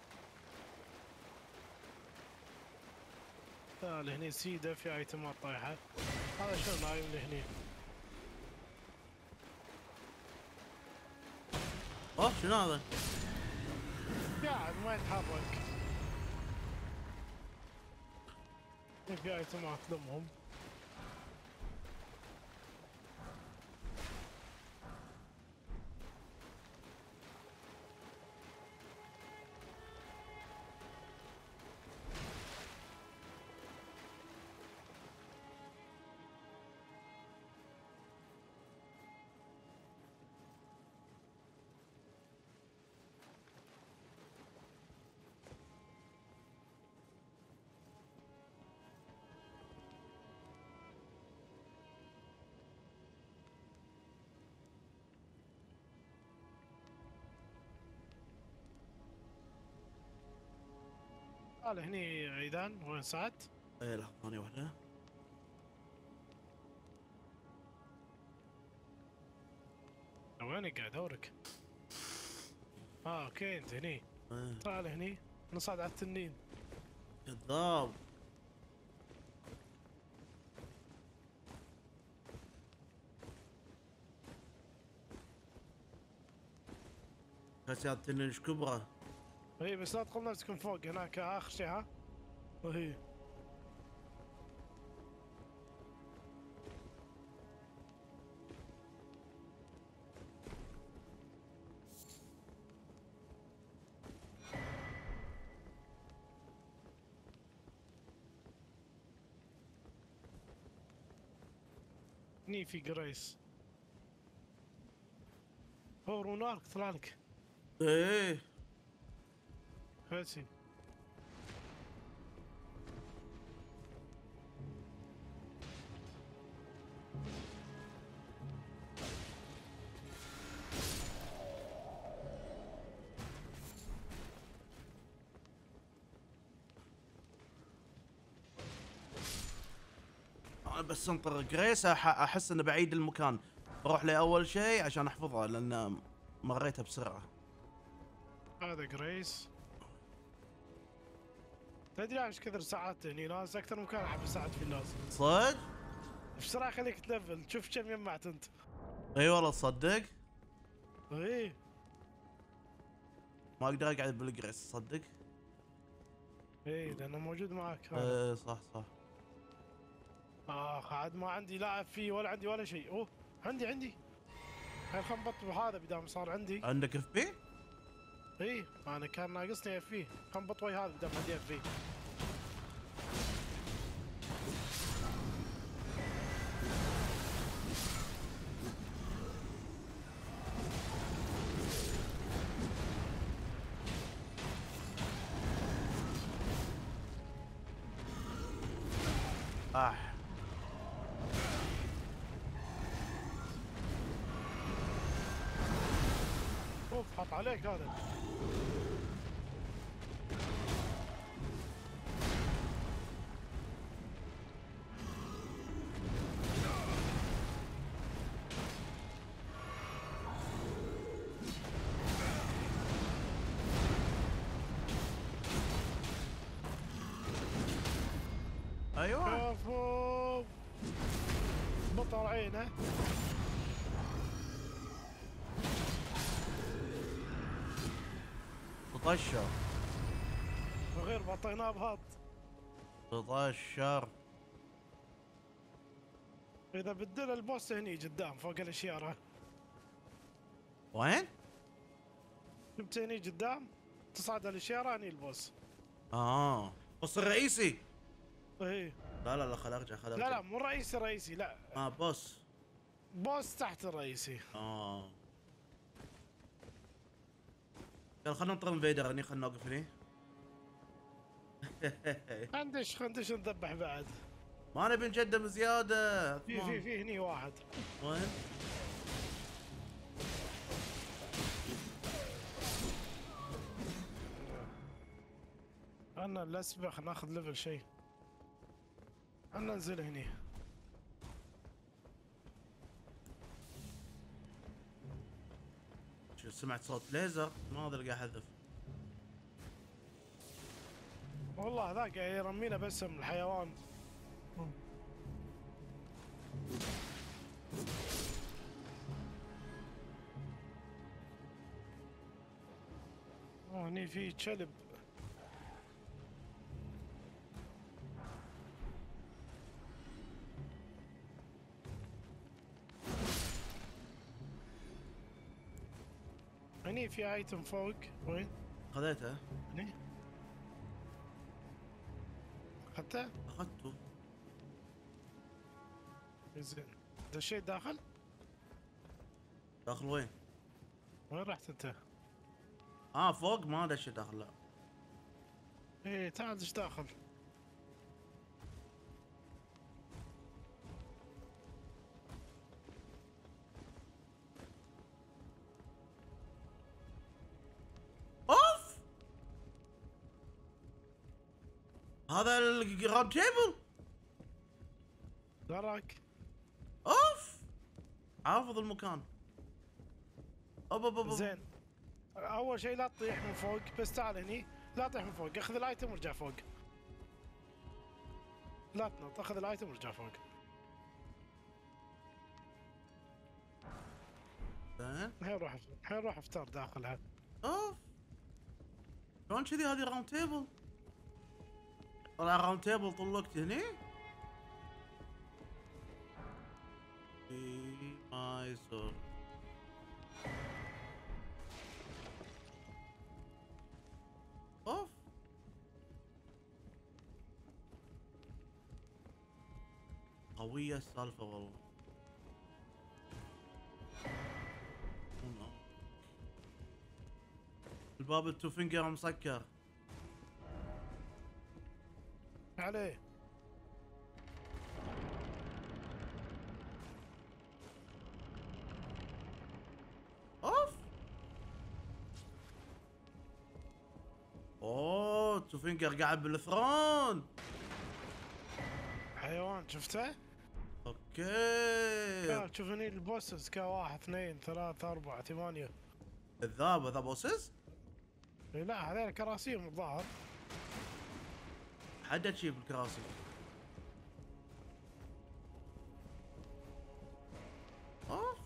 تعال هني سيدة في ايتمات طايحة. هذا شلون نايم لهني؟ اوه شنو هذا؟ قاعد ما يتحرك. في ايتمات ضمهم. تعال هني عيدان وين سعد؟ اي لحظه ثانيه واحده. وينك قاعد ادورك؟ اه اوكي انت هني. إيه. تعال هني نصعد على التنين. كذاب. كاسيات تنين ايش كبره؟ اي بس لا تقول نفسكم فوق هناك اخر شيء ها؟ وهي هني في جريس. هو رونارك طلع لك. ايه هاتي. انا بس انطر جريس أح احس انه بعيد المكان، بروح لاول شيء عشان احفظها لان مريتها بسرعه. هذا جريس. تدري ايش كثر ساعات هني ناس اكثر مكان احب اساعد فيه الناس. صدق؟ بسرعه خليك تلفل شوف كم جمعت انت. اي والله تصدق؟ ايه ما اقدر اقعد بالجريس تصدق؟ ايه لانه موجود معك هذا. ايه صح صح. اخ عاد ما عندي لاعب فيه ولا عندي ولا شيء. اوه عندي عندي. هاي خنبط بهذا بدام صار عندي. عندك اف بي؟ ايه انا كان ناقصني اف فيه خنبط ويا هذا بدام عندي اف فيه. اه اوف حط عليك هذا. ايوه. كفو بطل عينه. تطشر وغير بطيناه بهات. تطشر. اذا بدل البوس هني قدام فوق الاشياره. وين؟ شفت هني قدام تصعد الاشياره هني البوس. اه بص الرئيسي. ايه لا لا لا خل ارجع خل ارجع. لا لا مو الرئيسي الرئيسي لا. اه بوس. بوس تحت الرئيسي. اه يلا خلنا نطر انفيدر هني، خلنا نوقف هني. خندش خندش نذبح بعد. ما نبي نقدم زياده. في في في هني واحد. وين؟ انا الاسبخ ناخذ ليفل شيء. انا انزل هني. شو سمعت صوت ليزر؟ ما ادري قاعد احذف. والله ذاك يرمينا باسم الحيوان. آه، هني في كلب. هني في ايتم فوق. وين؟ خذيته. هني اخذته؟ اخذته. زين دشيت داخل؟ داخل وين؟ وين رحت انت؟ اه فوق ما دش داخل لا. ايه تعال دش داخل. اوف هذا الراوند تيبل. دراك. اوف حافظ المكان. اوب اوب اوب. زين اول شيء لا تطيح من فوق، بس تعال هني لا تطيح من فوق، اخذ الايتم وارجع فوق. لا تنط، اخذ الايتم وارجع فوق. زين. الحين روح الحين روح افطر داخلها. اوف شلون كذي هذه راوند تيبل؟ طلع راوند تيبل طول الوقت هني. في ماي سول. اوف قوية السالفة والله. الباب التو فينجر مسكر عليه. اوف. اوه تو فينجر قاعد بالثرون. حيوان شفته؟ اوكي. شوف هني البوسز كا واحد اثنين ثلاثة أربعة ثمانية. الذاب هذا بوسز؟ لا هذول كراسيهم الظاهر. حد تجيب الكراسي. اوف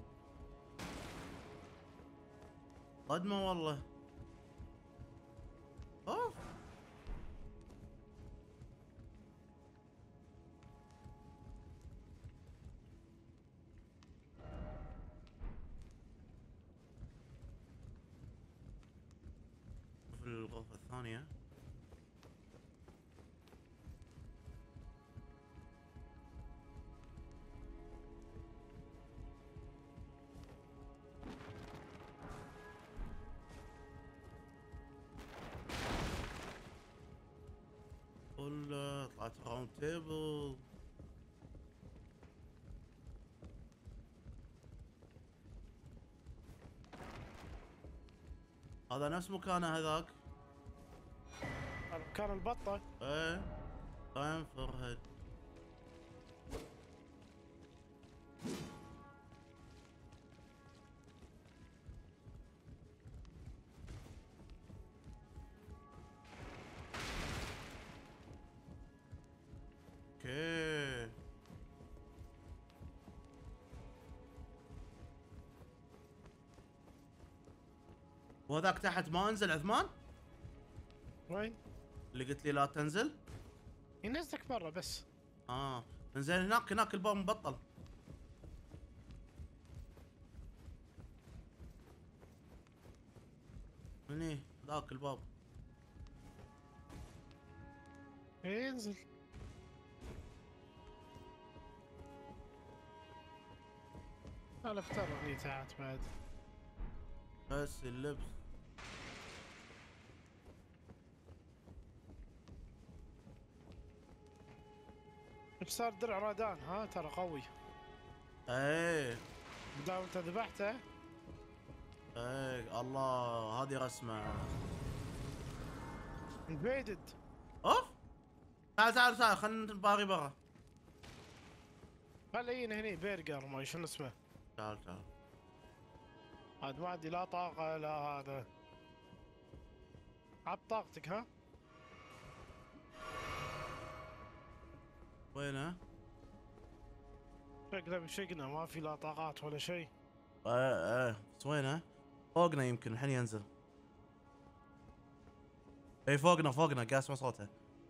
صدمة والله. اوف في الغرفة الثانية. قول طلعت راوند تيبل. هذا نفس مكانه هذاك. كان البطة. ايه تايم فور هيد. اوكي وهذاك تحت ما انزل عثمان؟ وين؟ اللي قلت لي لا تنزل؟ ينزلك برا بس. اه انزين هناك هناك الباب مبطل. هني ذاك الباب. ينزل. انا افتر هني تحت بعد. بس اللبس. ايش صار درع رادان؟ ها ترى قوي. ايه دام انت ذبحته. ايه الله هذه رسمه. انفيدد. اوف تعال تعال تعال خلينا نباغي برا. خلينا هني برجر ما شنو اسمه. تعال تعال. عاد ما عندي لا طاقة لا هذا. عب طاقتك ها. وينه؟ شقنا بشقنا ما في لا طاقات ولا شيء. ايه ايه بس وينه؟ فوقنا يمكن الحين ينزل. اي فوقنا فوقنا قاعد اسمع صوته.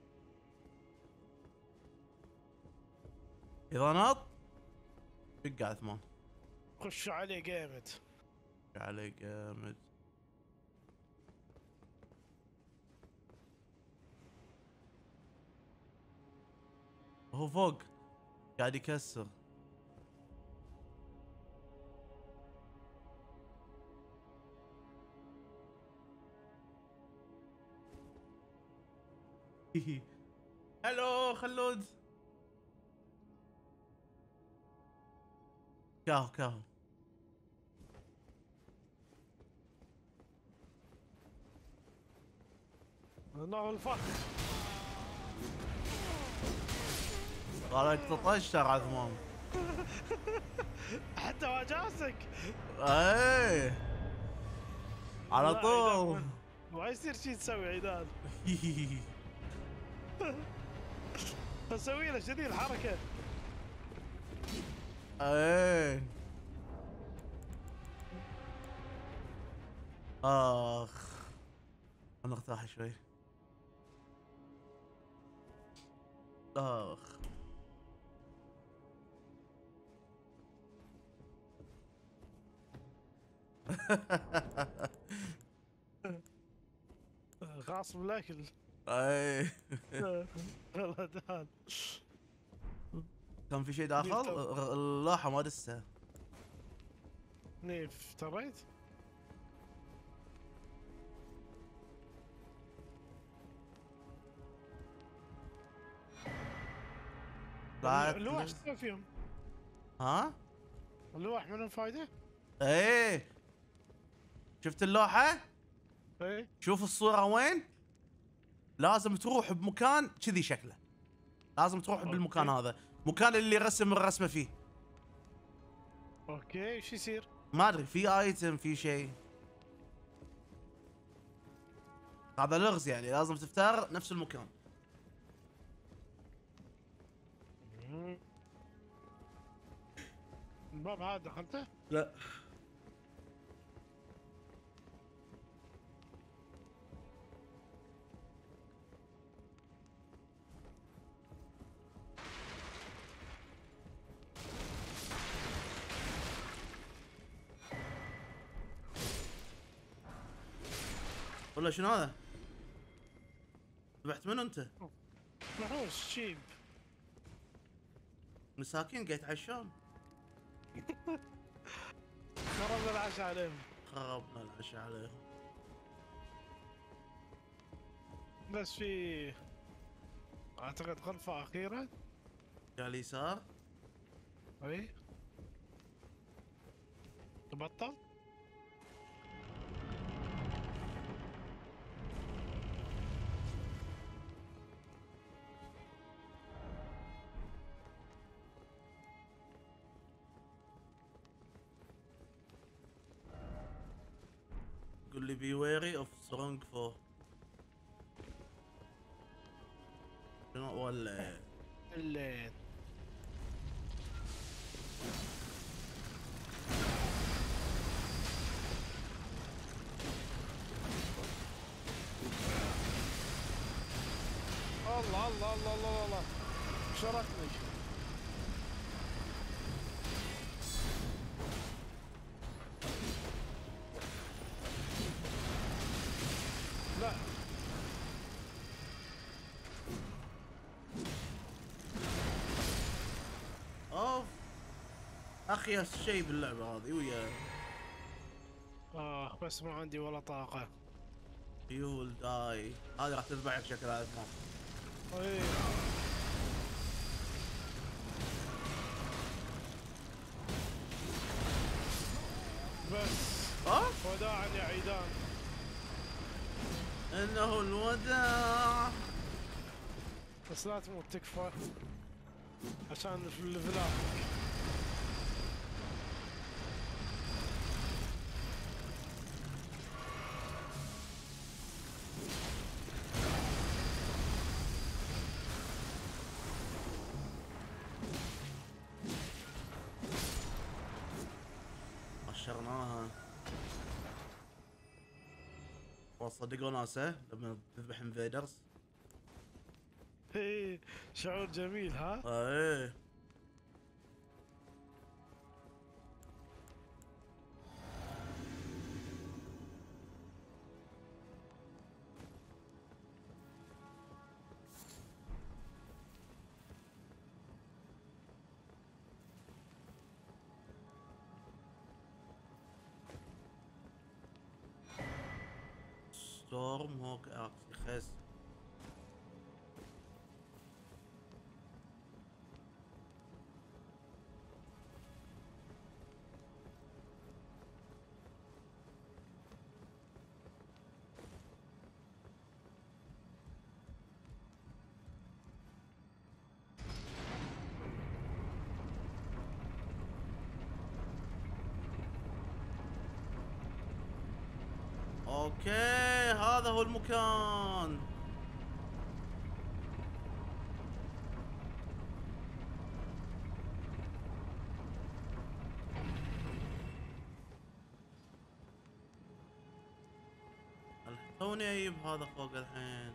اذا نط دق عثمان. خش عليه جامد. عليه جامد. هو فوق قاعد يكسر. هلو خلود. كاهو كاهو. انه الفخ. قالك تطشر عثمان. حتى واجاسك. ايه على لا، طول. عيدان ما يصير شي تسوي عيدان. اسوي له كذي الحركه. ايه اخ انا ارتاح شوي. اخ غاصب الاكل. ايه والله تعال. كان في شيء داخل اللوحه ما دسها. نيف تريت. لا اللوح شو تسوي فيهم؟ ها اللوح منهم فايده؟ ايه شفت اللوحه؟ ايه شوف الصوره وين؟ لازم تروح بمكان كذي شكله. لازم تروح أوكي. بالمكان هذا، مكان اللي رسم الرسمه فيه. اوكي ايش يصير؟ ما ادري في ايتم في شيء. هذا لغز يعني لازم تختار نفس المكان. الباب هذا دخلته؟ لا ولا شنو هذا؟ ذبحت منو انت؟ محوس شيب. مساكين قاعد يتعشون. خربنا العشاء عليهم. خربنا العشاء عليهم. بس في اعتقد غرفة أخيرة. على اليسار. اي تبطل. قول لي be wary of strong foe. شنو ولا الليل. الله الله الله الله الله شركني. لا اوف اخيس شيء باللعبه هذه ويا اه بس ما عندي ولا طاقة. you will die. هذه راح تذبحك شكلها اثمان. ايه بس اه وداعا يا عيدان. انه الوداع. بس لا تموت تكفى عشان في الليفلات. قشرناها. وصدقوا ناسه لما تذبح انفيدرز. ايه شعور جميل ها. ايه ستورم هوك اكس خس. اوكي هذا هو المكان. توني اجيب هذا فوق الحين.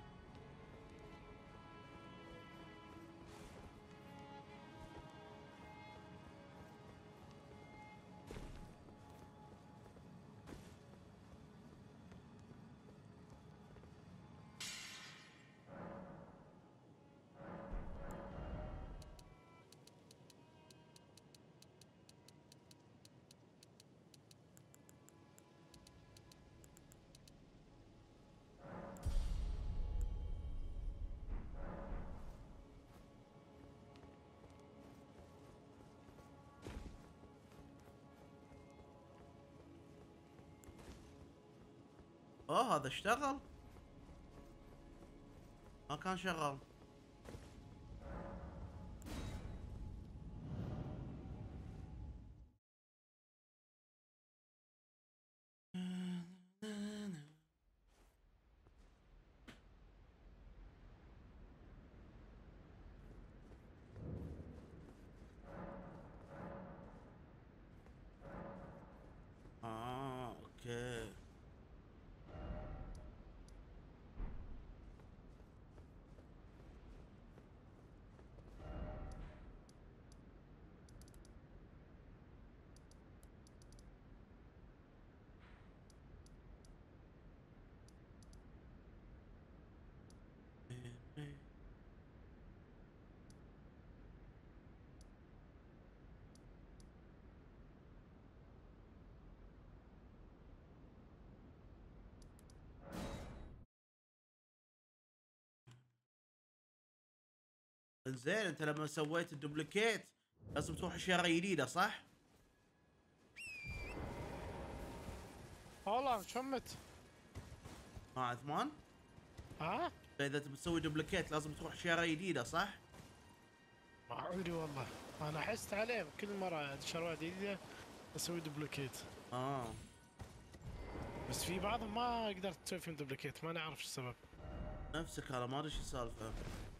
اوه هذا اشتغل، ما كان شغال. اه اوكي. زين انت لما سويت الدوبليكيت لازم تروح شيره جديده صح؟ والله شمت. ها عثمان؟ ها؟ اذا تبي تسوي دوبليكيت لازم تروح شيره جديده صح؟ ما ادري والله، انا حست عليه كل مره شروات جديده اسوي دوبليكيت. اه بس في بعضهم ما قدرت تسوي فيهم دوبليكيت، ما نعرف شو السبب. نفسك انا ما ادري شو السالفه.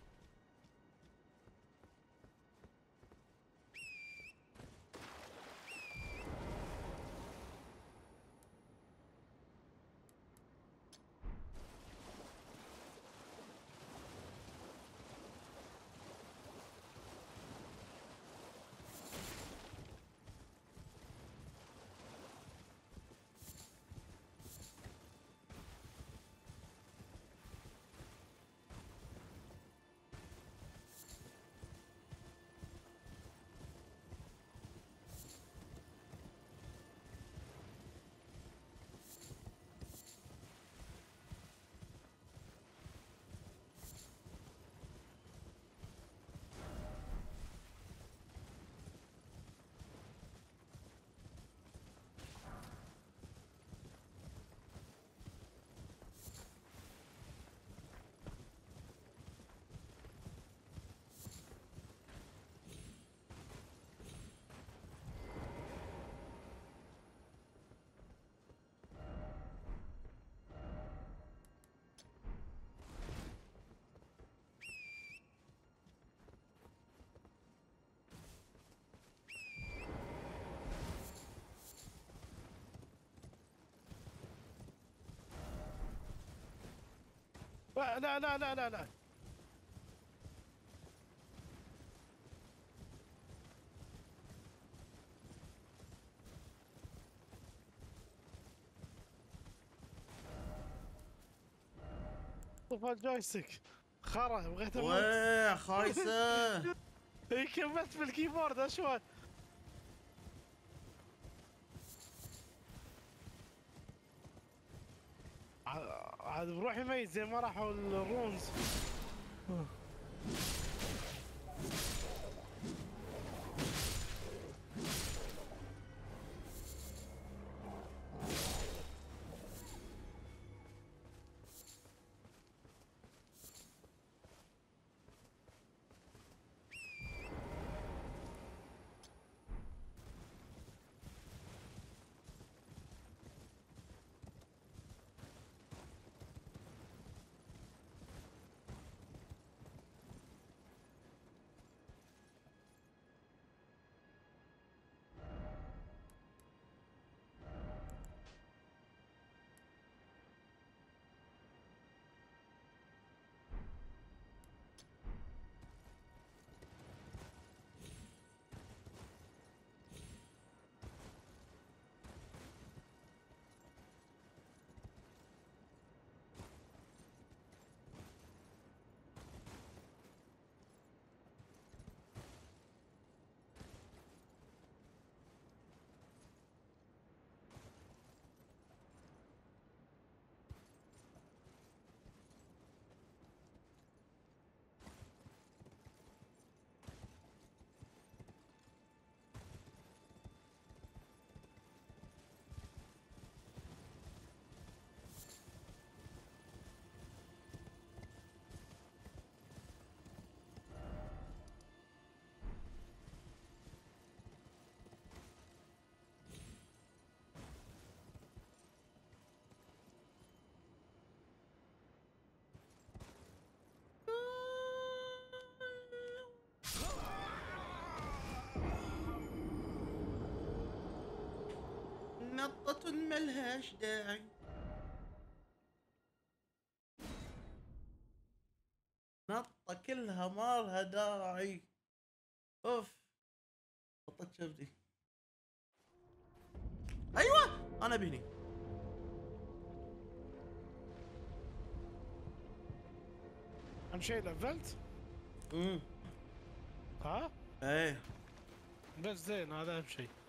لا لا لا لا لا, لا. طفى الجويستيك خرا، بغيت اموت. ويه خايسه. اي كملت بالكيبورد اشوى. عاد بروحي ميت زي ما راحوا الرونز. ملهاش داعي. نطة كلها ما لها داعي. اوف ططت شفتي. ايوه انا بيني. اهم شيء لفلت؟ امم ها؟ ايه بس زين هذا اهم شيء.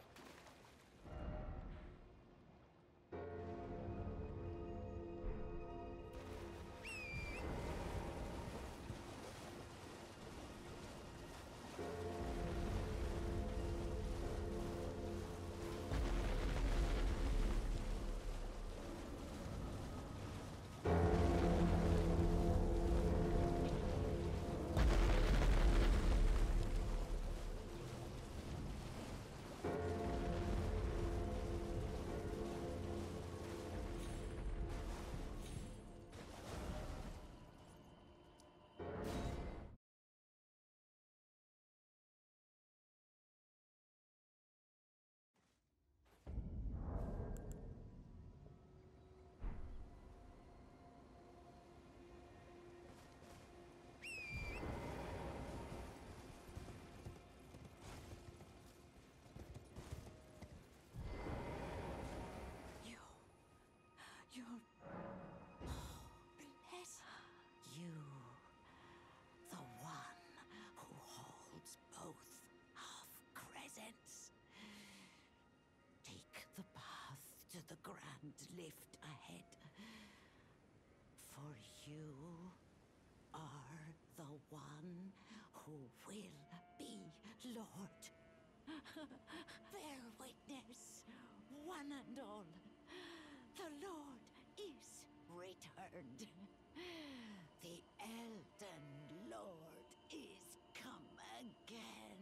You. You're. Oh, bless you. The one who holds both half crescents. Take the path to the grand lift ahead. For you are the one who will be Lord. Bear witness, one and all. The Lord is returned. The Elden Lord is come again.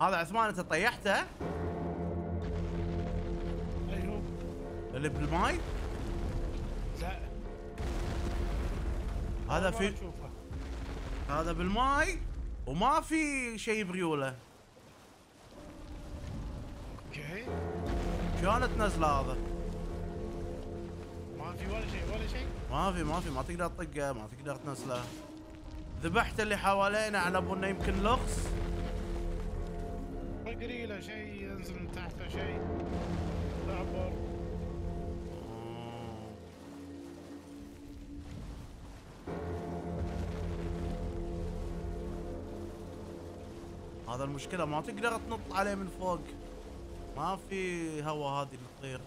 هذا عثمان انت طيحته ايوه. اللي بالماي. لا هذا ما في اشوفه. هذا بالماي وما في شيء بريوله. اوكي. شلون تنزله هذا؟ ما في ولا شيء ولا شيء. ما في ما في ما تقدر تطقه، ما تقدر تنزله. ذبحت اللي حوالينا على انه يمكن لغز. اقري له شيء ينزل من تحته شيء. اعبر. هذا المشكلة ما تقدر تنط عليه من فوق. ما في هوا هذه اللي تطير.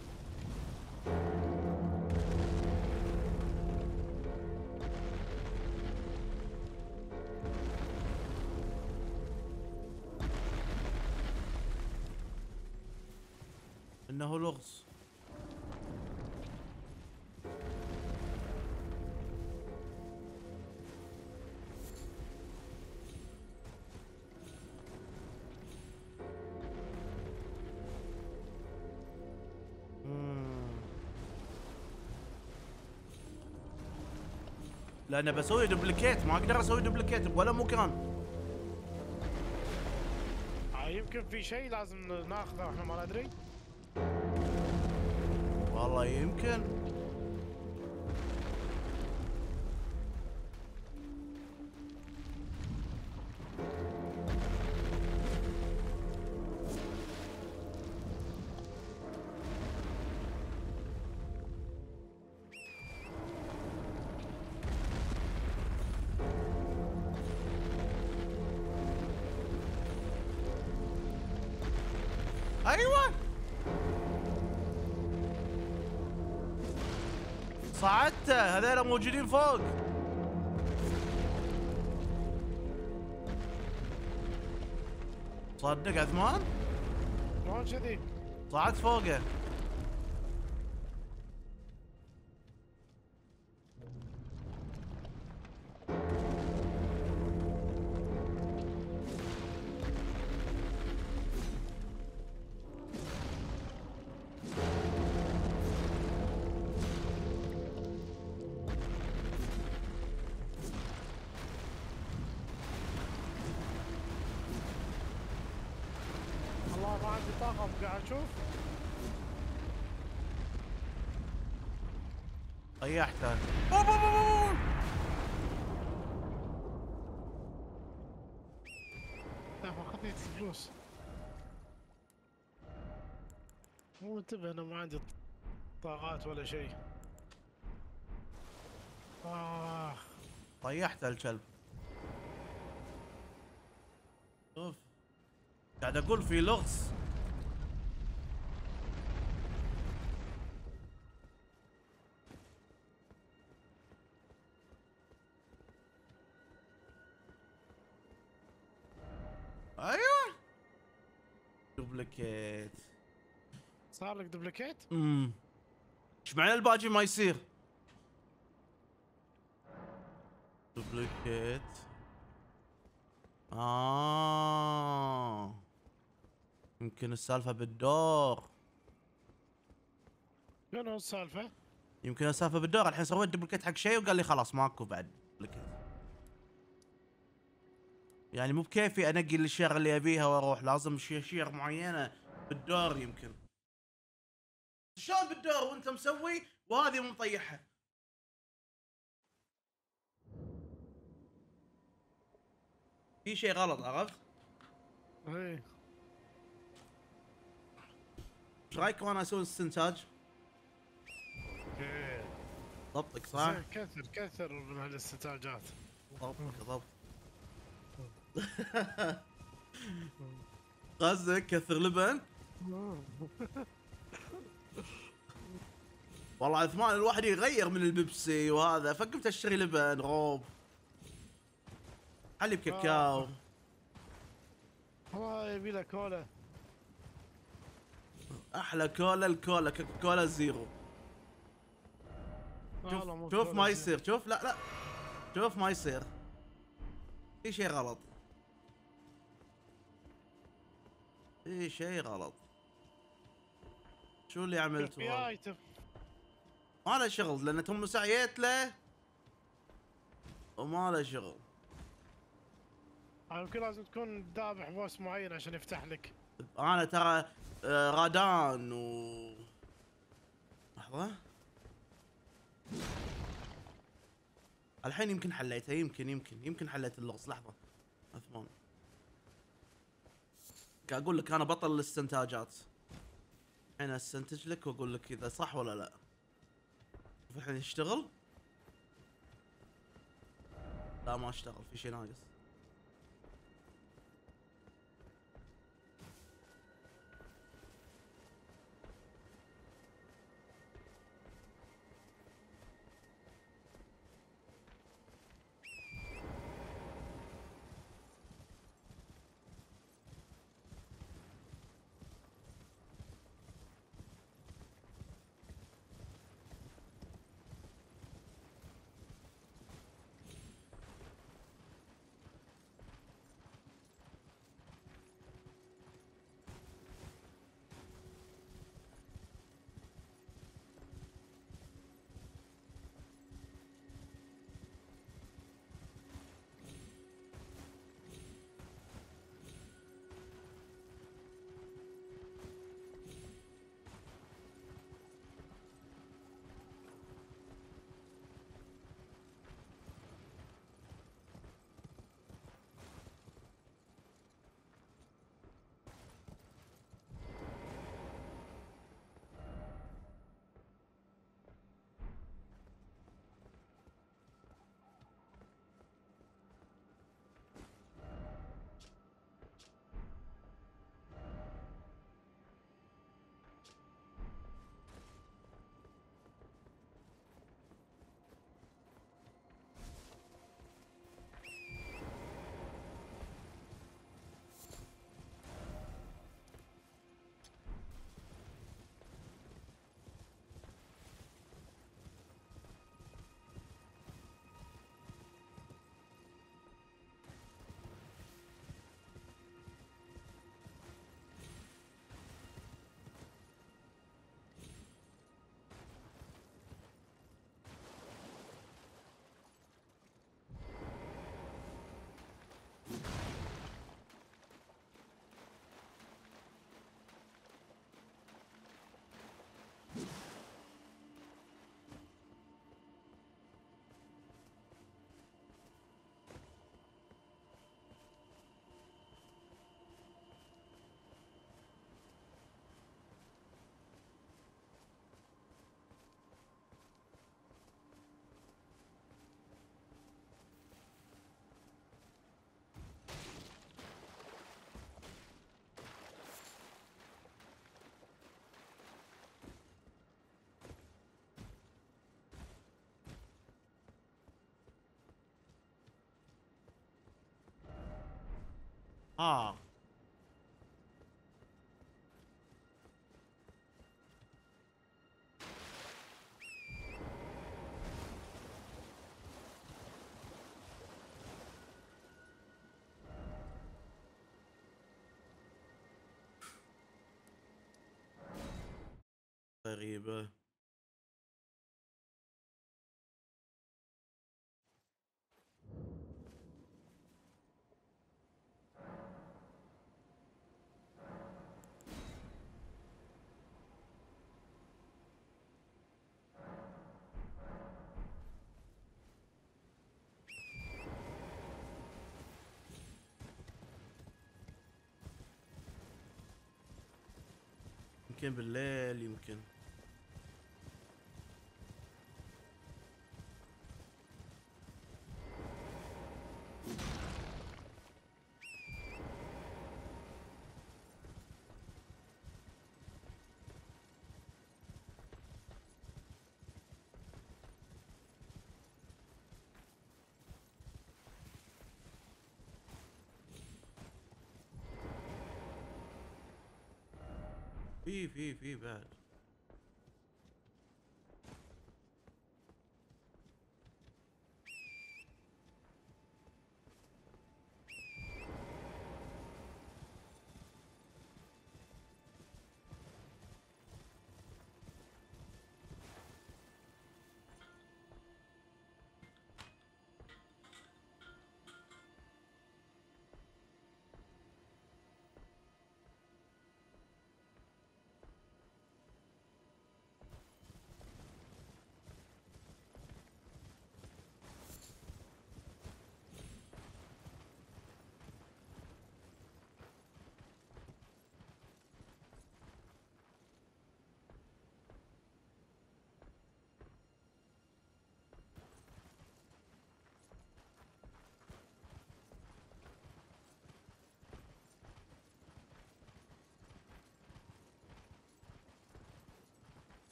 انه لغز. لأن بسوي دوبليكيت ما اقدر اسوي دوبليكيت بولا مكان. آه يمكن في شيء لازم ناخذه احنا ما ندري. والله يمكن. ايوه صعدته. هذول موجودين فوق. صدق عثمان شلون كذي؟ صعدت فوقه. والله ما عندي طاقة قاعد اشوف. طيحته. أوب أوب أوب. لا ما خذيت فلوس. مو انتبه انا ما عندي طاقات ولا شيء. آه. طيحته الكلب. شوف قاعد اقول في لغز. ايوه دوبليكيت. صار لك دوبليكيت؟ امم ايش معنى الباجي ما يصير؟ دوبليكيت. آه يمكن السالفة بالدور. شنو السالفة؟ يمكن السالفة بالدور. الحين سويت دوبليكيت حق شيء وقال لي خلاص ماكو بعد دوبليكيت. يعني مو بكيفي انقي الاشياء اللي ابيها واروح. لازم اشياء معينة بالدور يمكن. شلون بالدور وانت مسوي وهذه مو مطيحها؟ في شيء غلط عرفت؟ ايه. ايش رايك وانا اسوي استنتاج؟ ايه. ضبطك صح؟ زين كثر كثر من هالاستنتاجات. ضبطك ضبط. قصدك كثر لبن؟ والله عثمان الواحد يغير من البيبسي وهذا فقمت اشتري لبن غوب. حليب كاكاو. والله يبي له كولا. احلى كولا الكولا كولا زيرو. شوف شوف ما يصير. شوف لا لا شوف ما يصير. في شيء غلط. في شيء غلط. شو اللي عملته في هذا؟ ايتم. ما له شغل لان تم سعيت له وما له شغل. يمكن لازم تكون ذابح بوس معين عشان يفتح لك. انا ترى آه، غادان و لحظة. الحين يمكن حليتها، يمكن يمكن يمكن حليت اللغز. لحظة عثمان، قاعد اقول لك انا بطل الاستنتاجات. الحين استنتج لك واقول لك اذا صح ولا لا. شوف الحين يشتغل؟ لا ما اشتغل، في شيء ناقص. اه غريبة. يمكن بالليل يمكن. في في في بعد.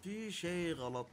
في شيء غلط.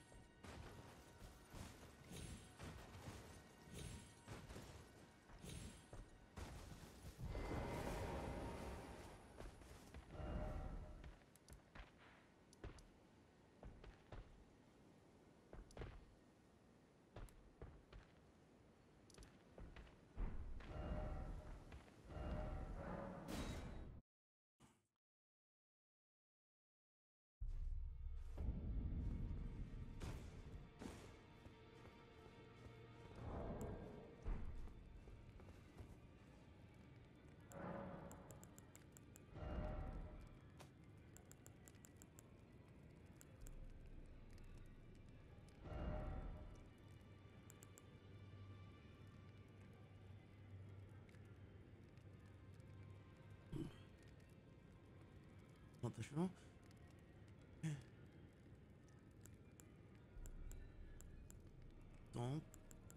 هذا شنو؟ طب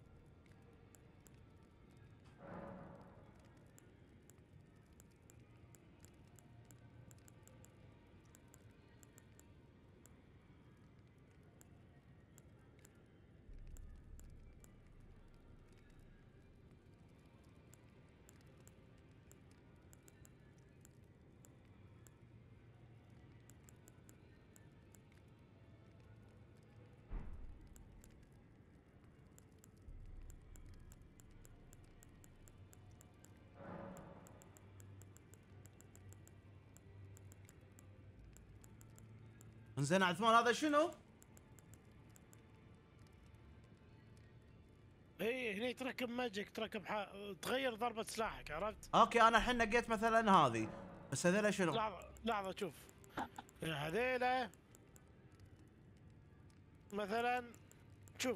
زين عثمان هذا شنو؟ اي هني تركب ماجيك، تركب ح... تغير ضربة سلاحك، عرفت؟ اوكي انا الحين نقيت مثلا هذه، بس هذول شنو؟ لحظة لحظة شوف هذيلا مثلا، شوف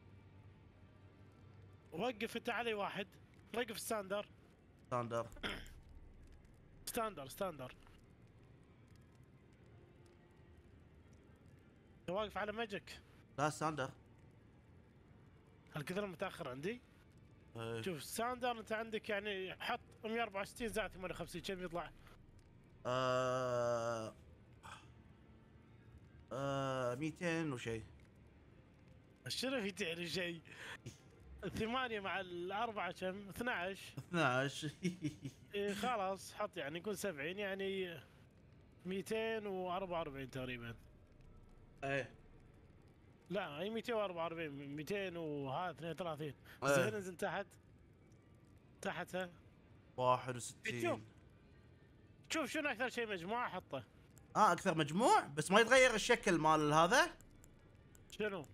وقف انت علي واحد، وقف ستاندر ستاندر. ستاندر ستاندر واقف على ماجيك. لا ستاندر. هالكثر متاخر عندي. ايه. شوف ستاندر انت عندك يعني حط مية وأربعة وستين زائد ثمانية وخمسين كم يطلع؟ آه... آه... مئتين وشيء. شنو في تعرف شيء؟ ثمانية مع الأربعة كم؟ اثناعش. اثناعش. إيه خلاص حط يعني نقول سبعين يعني مئتين وأربعة وأربعين تقريبا. ايه. لا هي مئتين وأربعة وأربعين، مئتين وهذا اثنين وثلاثين. إيه. زين انزل تحت تحتها واحد شوف وستين. شوف شنو أكثر شيء مجموعة حطه. اه اكثر مجموع بس ما يتغير الشكل مال هذا. شنو؟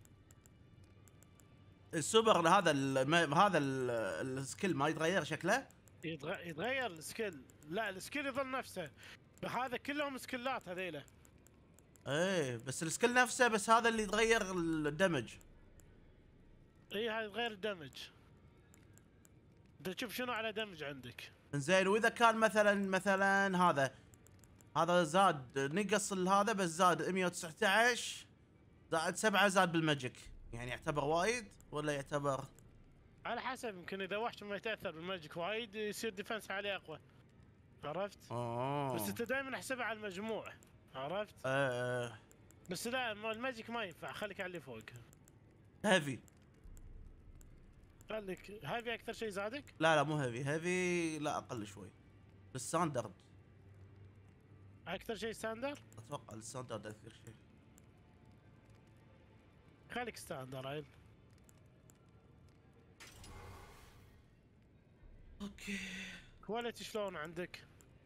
السوبر هذا ال هذا ال- السكيل ما يتغير شكله. يتغ... يتغير السكيل، لا السكيل يظل نفسه، هذا كلهم سكيلات هذيله. ايه بس السكيل نفسه، بس هذا اللي يتغير الدمج. اي هاي يتغير الدمج. انت تشوف شنو على دمج عندك. زين واذا كان مثلا مثلا هذا هذا زاد نقص هذا بس زاد مئة وتسعة عشر زائد سبعة زاد بالماجيك، يعني يعتبر وايد ولا يعتبر؟ على حسب، يمكن اذا وحش ما يتاثر بالماجيك وايد يصير ديفنس عليه اقوى، عرفت؟ اوه بس انت دائما احسبها على المجموع، عرفت؟ ايه. بس لا ما الماجيك ما ينفع، خليك على اللي فوق. هيفي. خليك هايفي اكثر شيء زادك؟ لا لا مو هيفي، هيفي لا اقل شوي. الستاندرد اكثر شيء ستاندر؟ اتوقع الستاندرد اكثر شيء. خليك ستاندر عيل. اوكي. كواليتي شلون عندك؟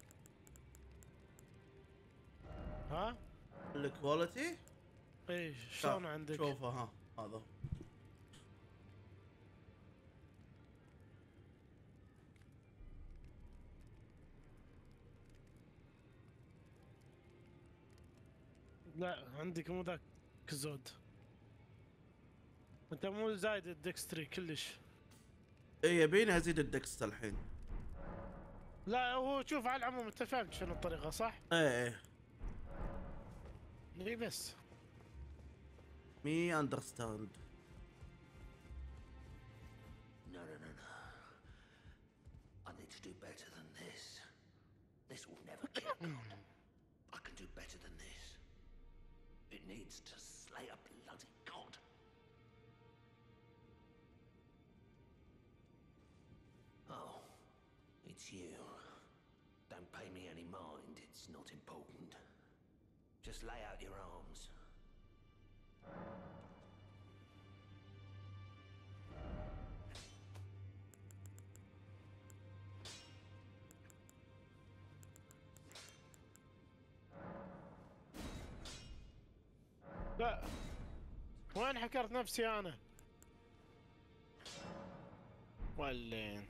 ها؟ الكواليتي ايه شلون عندك؟ شوفه ها هذا. لا عندك مو ذاك الزود، انت مو زايد الدكستري كلش. اي يبيني ازيد الدكست الحين. لا هو شوف على العموم انت فهمت شنو الطريقة صح؟ ايه ايه. اي بس مي اندرستاند. No, no, no, no. I need to do better than this. This will never get on. I can do better than this. It needs to slay a bloody god. Oh, it's you. Don't pay me any mind, it's not important. Just lay out your arms. لا، وين حكرت نفسي انا؟ ولين؟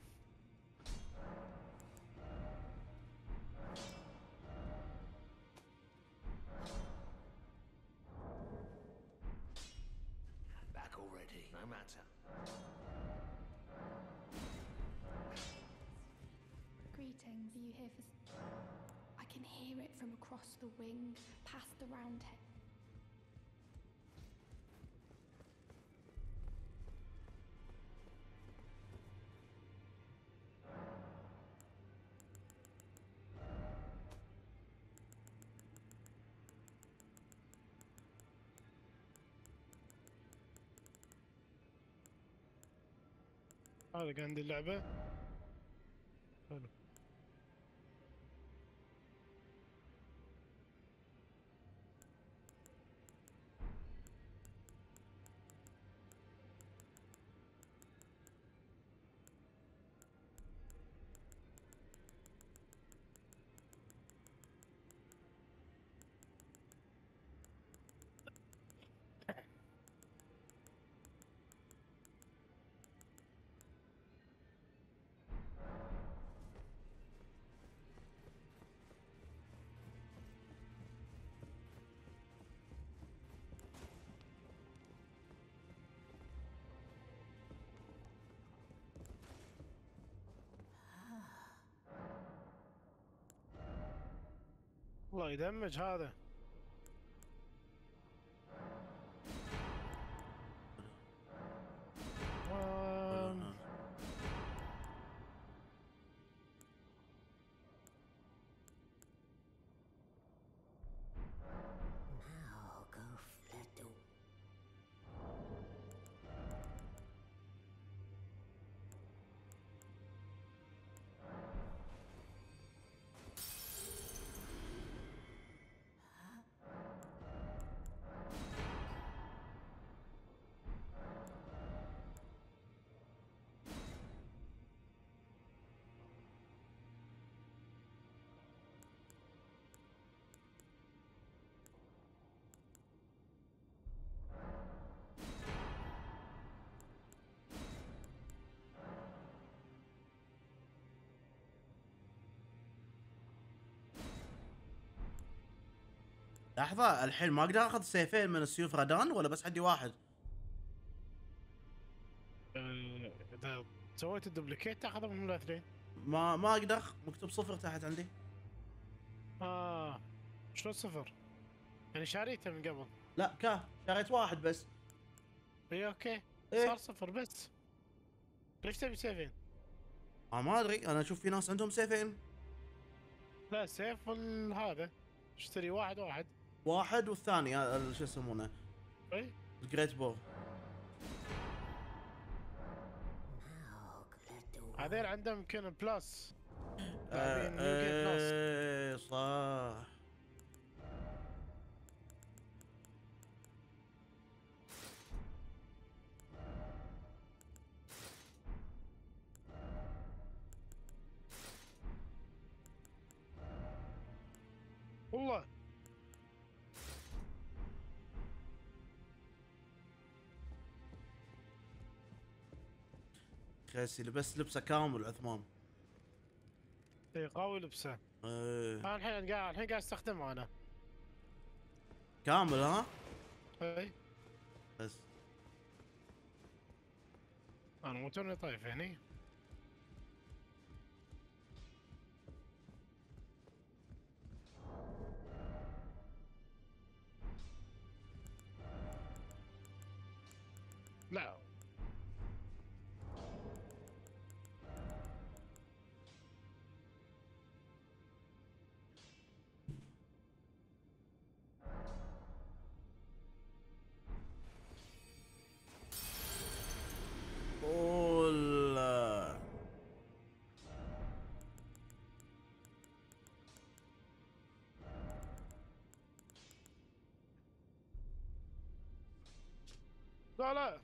Back already, no matter. Greetings, are you here for... s- I can hear it from across the wing, past the round head. هذا كان عندي اللعبة. حلو. والله يدمج هذا. آم، Now go fletto. لحظة، الحين ما اقدر اخذ سيفين من السيوف رادان ولا بس عندي واحد؟ آه، اذا سويت الدوبليكيت تاخذه من الاثنين. ما ما اقدر، مكتوب صفر تحت عندي. اه شلون صفر؟ يعني شاريته من قبل. لا كا شريت واحد بس. اي اوكي. إيه؟ صار صفر بس. ليش تبي سيفين؟ آه ما ادري، انا اشوف في ناس عندهم سيفين. لا سيف وال- هذا اشتري واحد واحد. واحد والثاني آه، شو يسمونه؟ اي الجريت بو. Now fletto. هذيل عندهم يمكن بلس. آه لاعبين نيو جيم بلس. ايه صح. والله كاسي لبس لبسه كامل عثمان. اي قوي لبسه. ايه انا الحين قاعد الحين قاعد استخدمه انا. كامل ها. اي بس انا مو توني طايف هني. لا لا لا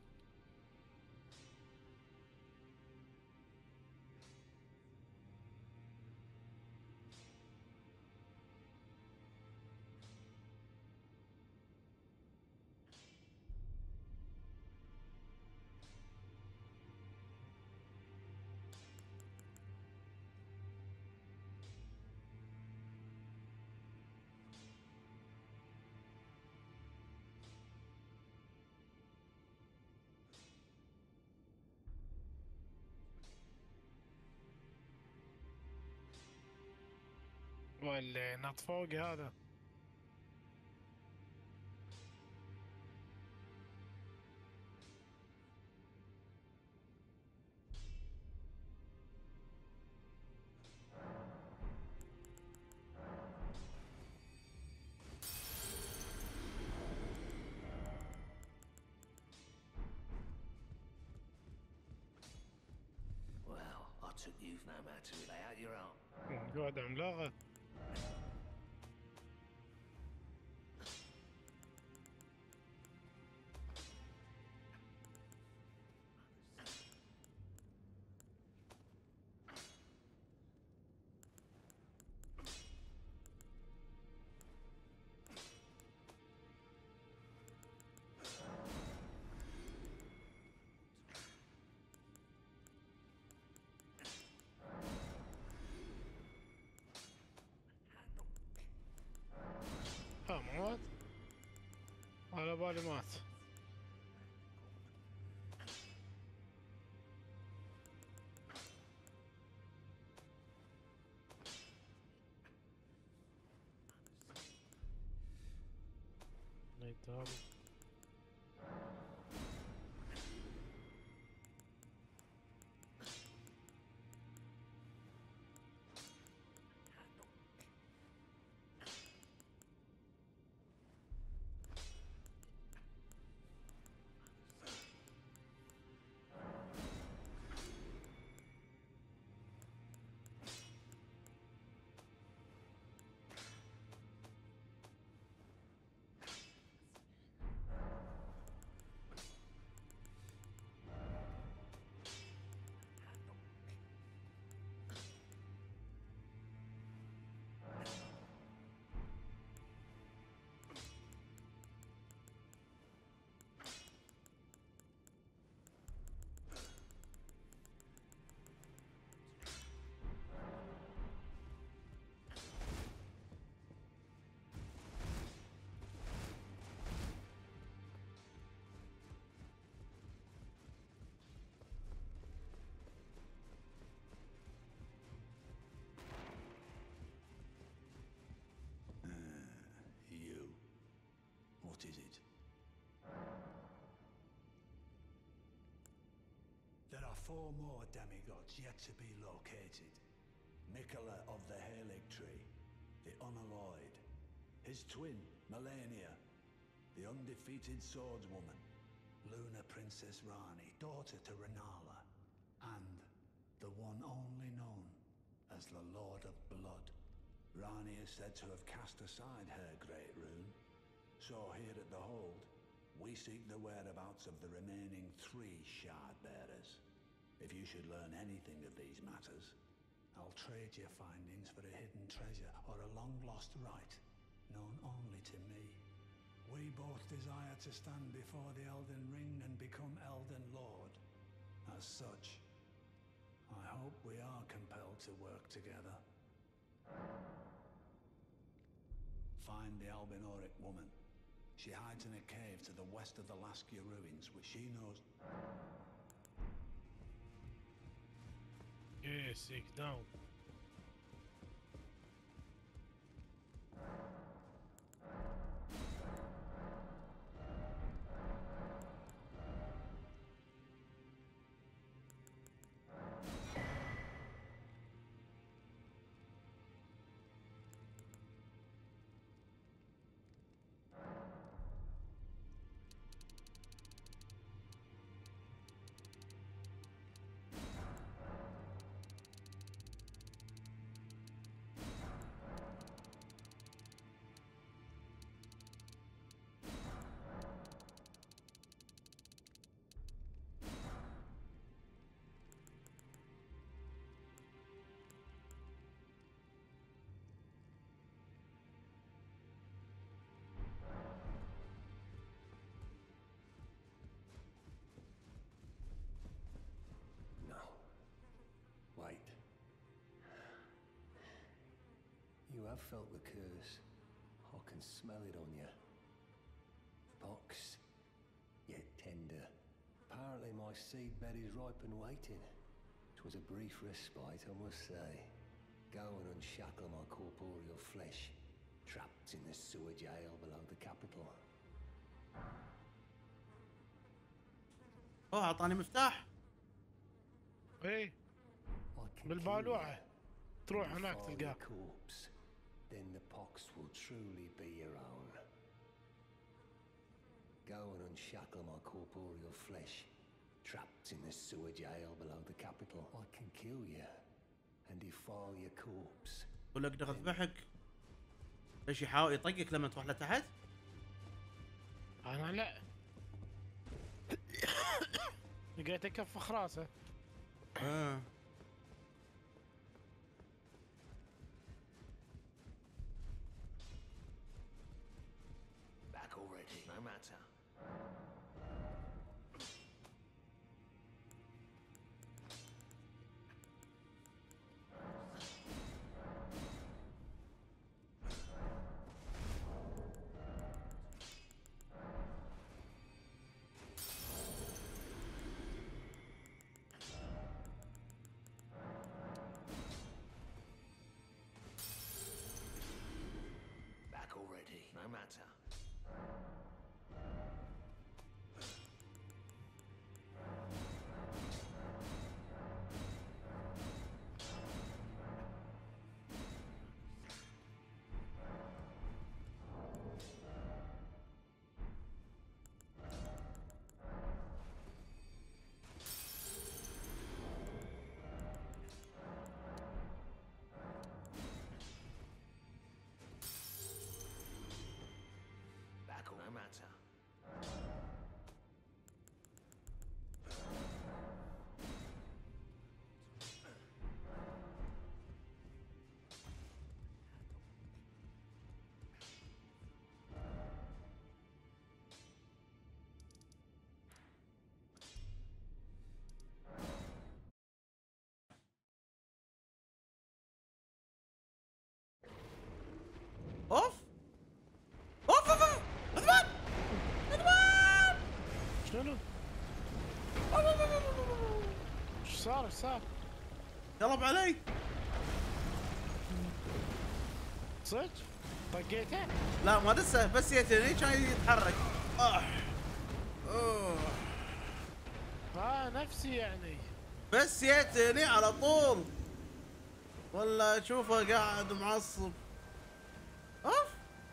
واللي نط فوقي هذا. Well, I took you no matter to lay out your arm. قاعد عملاقة. ها موت على بالي مات. نيتال What is it? There are four more demigods yet to be located. Mikola of the Halig Tree, the Unalloyed, his twin, Melania, the undefeated swordswoman, Luna Princess Rani, daughter to Renala, and the one only known as the Lord of Blood. Rani is said to have cast aside her great rune. So here at the Hold, we seek the whereabouts of the remaining three Shard Bearers. If you should learn anything of these matters, I'll trade your findings for a hidden treasure or a long-lost right, known only to me. We both desire to stand before the Elden Ring and become Elden Lord. As such, I hope we are compelled to work together. Find the Albinoric woman. She hides in a cave to the west of the Laskia ruins, which she knows... Yeah, seek down. felt the curse. I can smell it on you. Pox, yet tender. Apparently my seedbed is ripe and waiting. 'Twas a brief respite, I must say. Go and unshackle my corporeal flesh, trapped in the sewer jail below the capital. اوه اعطاني مفتاح. ايه بالبالوعة تروح هناك تلقاه. Then the pox will truly be your own. Go and unshackle my corporeal flesh, trapped in the sewer jail below the capital. I can kill you and defile your corpse. ولا اقدر اذبحك. ليش يحاول يطقك لما تروح لتحت؟ انا لا. لقيته يكفخ راسه. اه Back already, no matter. Back already, no matter. Back no matter. اوف اوف اوف اوف اذبح اذبح. شنو؟ ايش صار ايش صار؟ قلب علي. صدق؟ طقيته؟ لا ما دسه بس يتني كان يتحرك. آه. اوه اه نفسي يعني. بس يتني على طول. ولا اشوفه قاعد معصب. اوف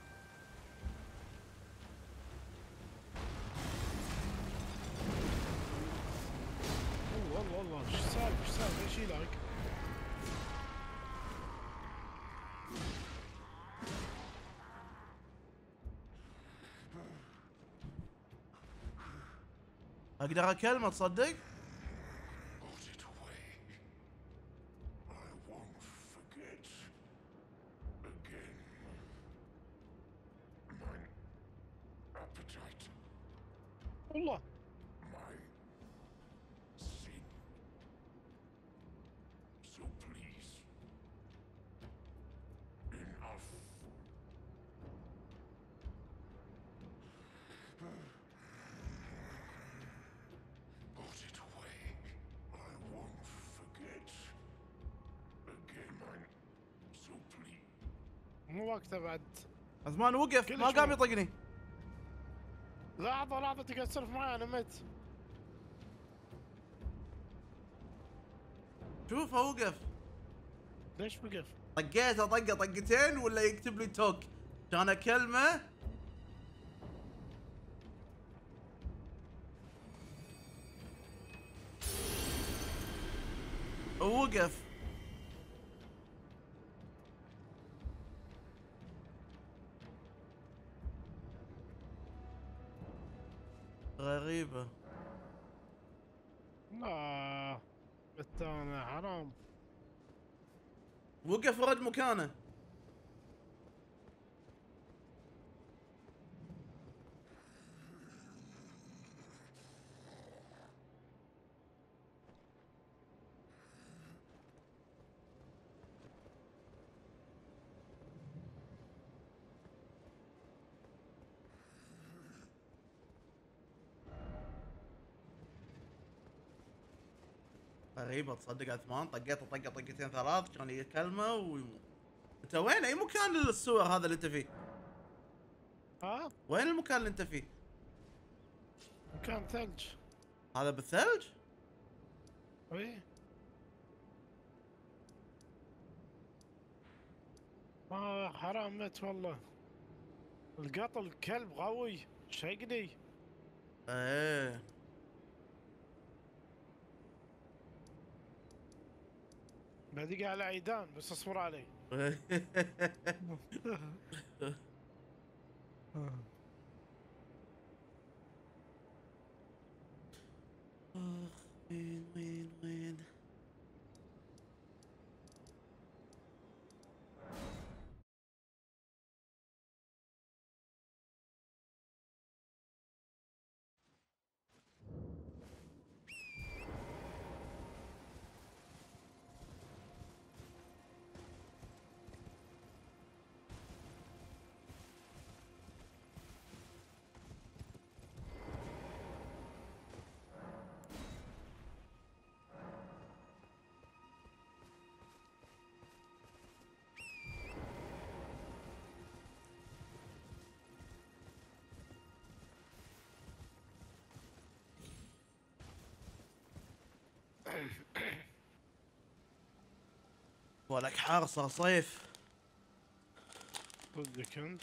والله والله ايش صار ايش صار ايش يلاك؟ اقدر اكلمه تصدق؟ Put it away. I won't forget again. My appetite, والله my sin. So please, enough. Put it away. I won't forget again. My so please. مو وقته بعد. عثمان وقف كلش ما قام مو- يطقني. لحظة لحظة تقعد تسولف معي انا مت. شوفه وقف. ليش وقف؟ طقيته طقه طقتين ولا يكتب لي توك كان اكلمه. ووقف. غريبة. لا الثاني حرام. وقف ورد مكانه. غريبة تصدق عثمان، طقيته طقة طقتين ثلاث كان يكلمه ويموت. انت وين؟ اي مكان السور هذا اللي انت فيه؟ ها؟ وين المكان اللي انت فيه؟ مكان ثلج. هذا بالثلج؟ ايه. ما حرام مت والله. القط الكلب قوي شقني. ايه بدق على عيدان بس اصبر علي. وين وين وين؟ ولك حار صار صيف. ضدك انت.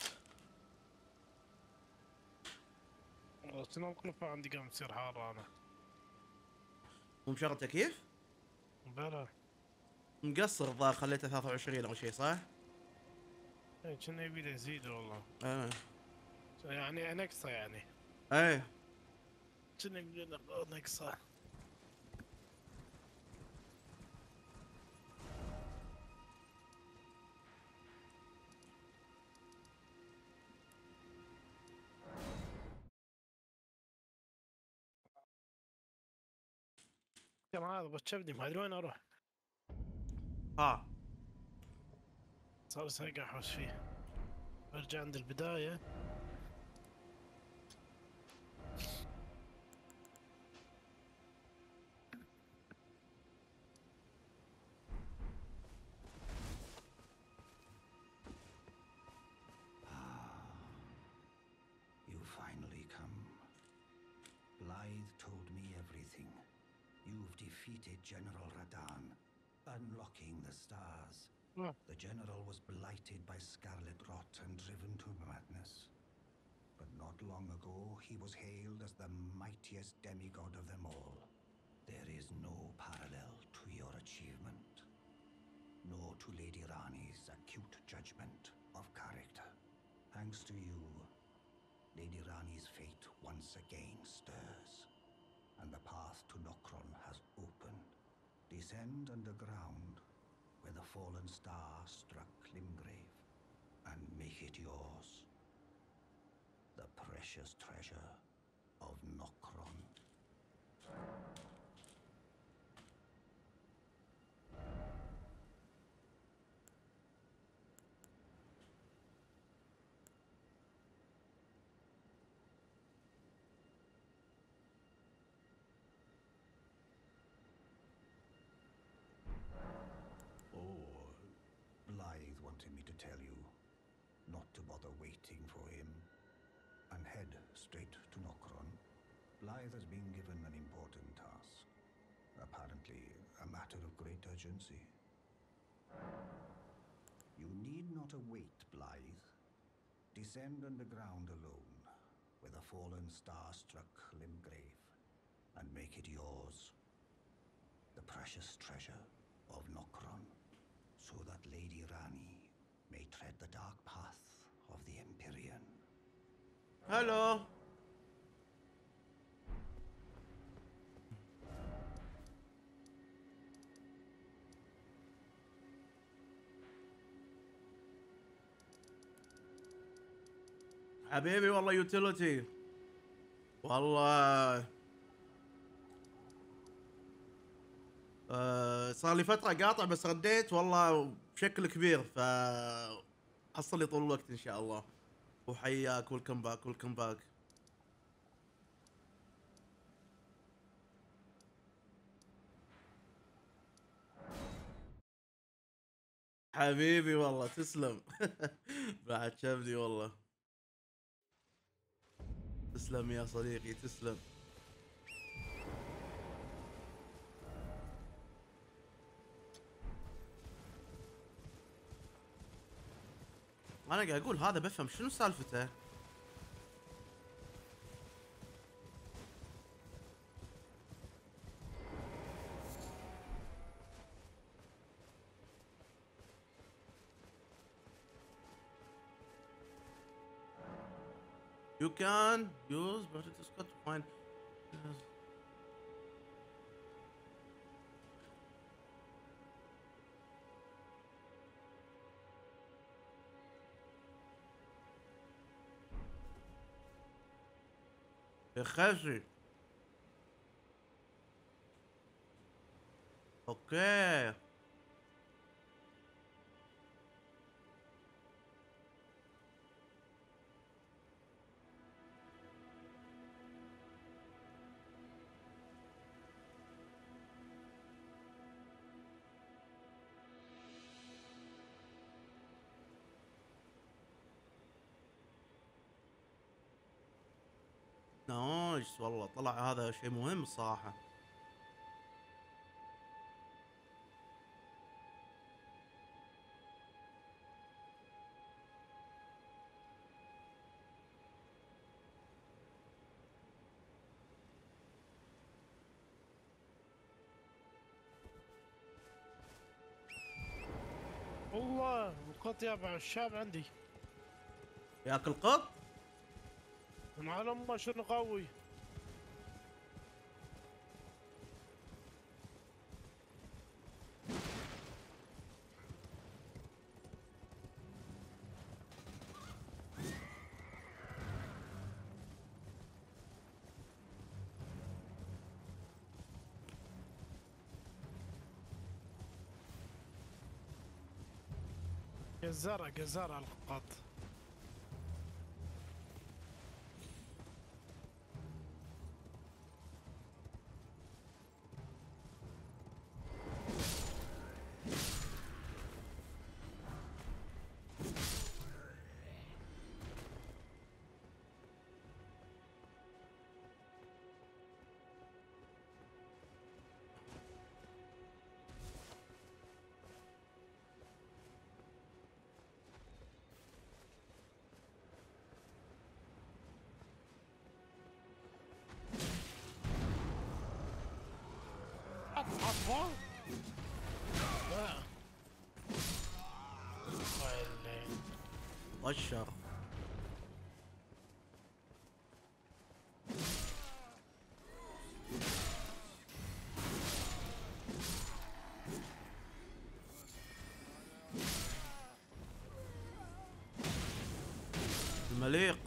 والله شنو القنفة عندي قام تصير حارة انا. مو مشغل تكييف؟ بلا. مقصر الظاهر خليته ثلاثة وعشرين او شيء صح؟ ايه كنا يبي له يزيد والله. ايه يعني نقصه يعني. ايه كنا يبي له نقصه. كان هذا بتشبني ما ادري وين اروح. ها صار سايق احوس فيه. برجع عند البداية. You finally come. Blythe told me everything. You've defeated General Radan, unlocking the stars. Oh. The general was blighted by scarlet rot and driven to madness. But not long ago, he was hailed as the mightiest demigod of them all. There is no parallel to your achievement. Nor to Lady Rani's acute judgment of character. Thanks to you, Lady Rani's fate once again stirs, and the path to Nokron has opened. Descend underground, where the fallen star struck Limgrave, and make it yours. The precious treasure of Nokron. Blythe wanted me to tell you not to bother waiting for him and head straight to Nokron. Blythe has been given an important task, apparently a matter of great urgency. You need not await Blythe. Descend underground alone, where the fallen star struck Limgrave, and make it yours. The precious treasure of Nokron. So that Lady Rani may tread the dark path of the Empyrean. هلو. حبيبي والله يوتيليتي. والله آه صار لي فترة قاطع بس رديت والله بشكل كبير، ف حصل لي طول الوقت ان شاء الله. وحياك ويلكم باك ويلكم باك. حبيبي والله تسلم. بعد شبني والله. تسلم يا صديقي تسلم. انا قاعد اقول هذا بفهم شنو سالفته. You can use but it is got to find يا خزي. اوكي نايس والله. طلع هذا شيء مهم الصراحة. والله القط يابع الشاب عندي. ياكل قط؟ من على امه شنو قوي. جزارة جزارة القط. عفوا طشر. المليق.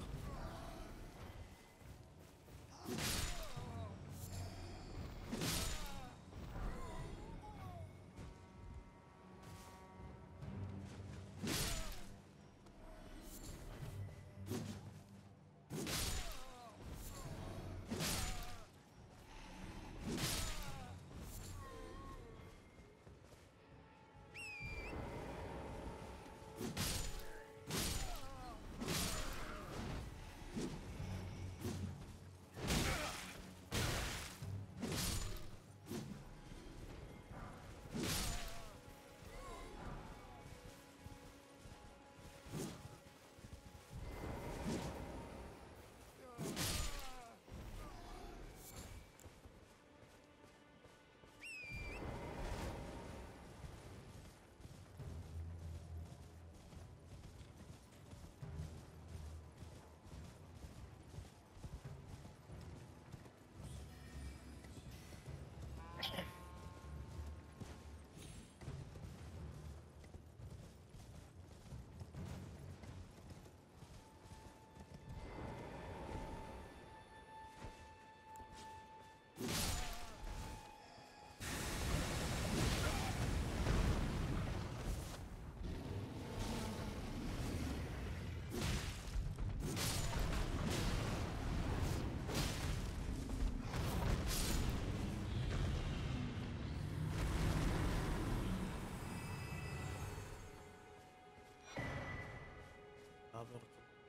حاضر.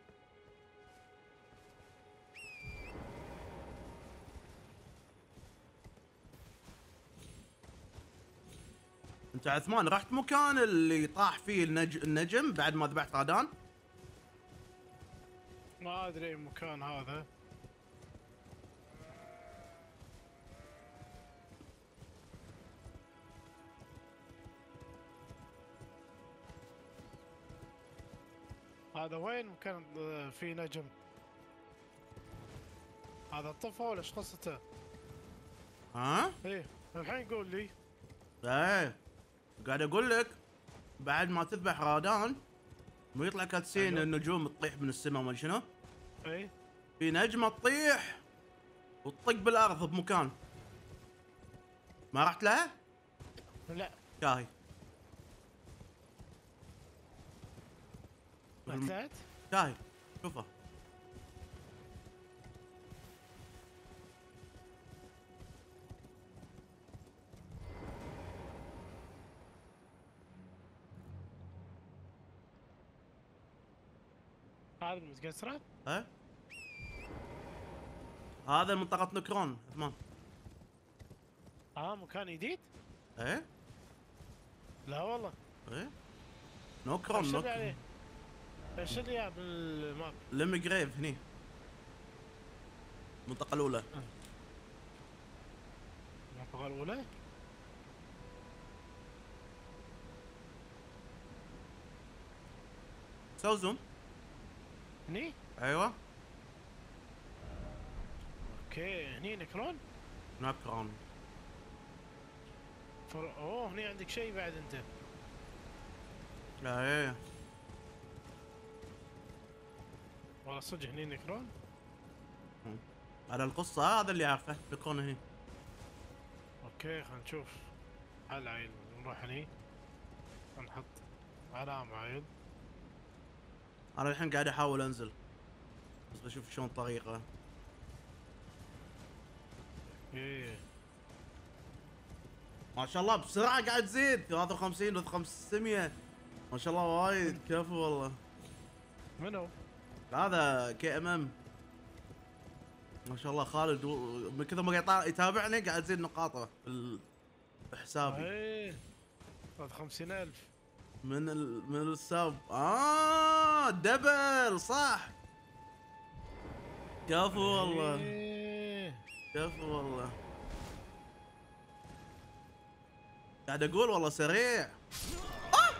انت عثمان رحت مكان اللي طاح فيه النج... النجم بعد ما ذبحت غادان؟ ما ادري المكان هذا. هذا وين مكان في نجم؟ هذا طفى ولا ايش قصته؟ ها؟ ايه الحين قول لي. ايه قاعد اقول لك بعد ما تذبح غادان ويطلع كاتسين أيوه. النجوم تطيح من السماء ما شنو؟ ايه في نجمه تطيح وتطق بالارض بمكان. ما رحت لها؟ لا شاهي. ما طلعت. شاهي شوفه. هذا المتكسرة؟ ها؟ هذا منطقة نكرون عثمان. اه مكان جديد؟ ايه؟ لا والله. ايه؟ نكرون ايش اللي نكرون. عليه؟ ايش اللي يا بالماب؟ ليمجريف هني. المنطقة الأولى. المنطقة الأولى؟ سو زوم. هني؟ ايوه. اوكي هني نكرون؟ نكرون. فر... اوه هني عندك شيء بعد انت. ايه. والله صدق هني نكرون؟ على القصة هذا اللي عارفه نكرون هني. اوكي خلينا نشوف. هل عيل نروح هني نحط علامة عيل. انا الحين قاعد احاول انزل بس بشوف شلون طريقة. ايه ما شاء الله بسرعة قاعد تزيد ثلاثة وخمسين و خمسمية ما شاء الله وايد كفو والله. منو؟ هذا كي ام ام ما شاء الله خالد و... من كثر ما قاعد يتابعني قاعد تزيد نقاطه في حسابي. ايه ثلاثة وخمسين ألف من ال... من الساب. اه دبل صح. كفو والله. ايه كفو والله. قاعد اقول والله سريع. آه!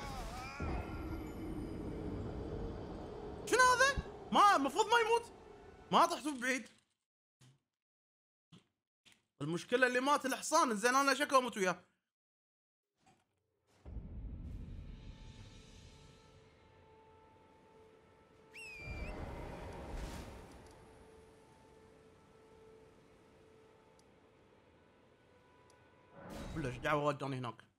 شنو هذا؟ ما المفروض ما يموت. ما طحت بعيد. المشكلة اللي مات الحصان. زين انا شكو اموت وياه. ولا ايش دعوة وداني هناك؟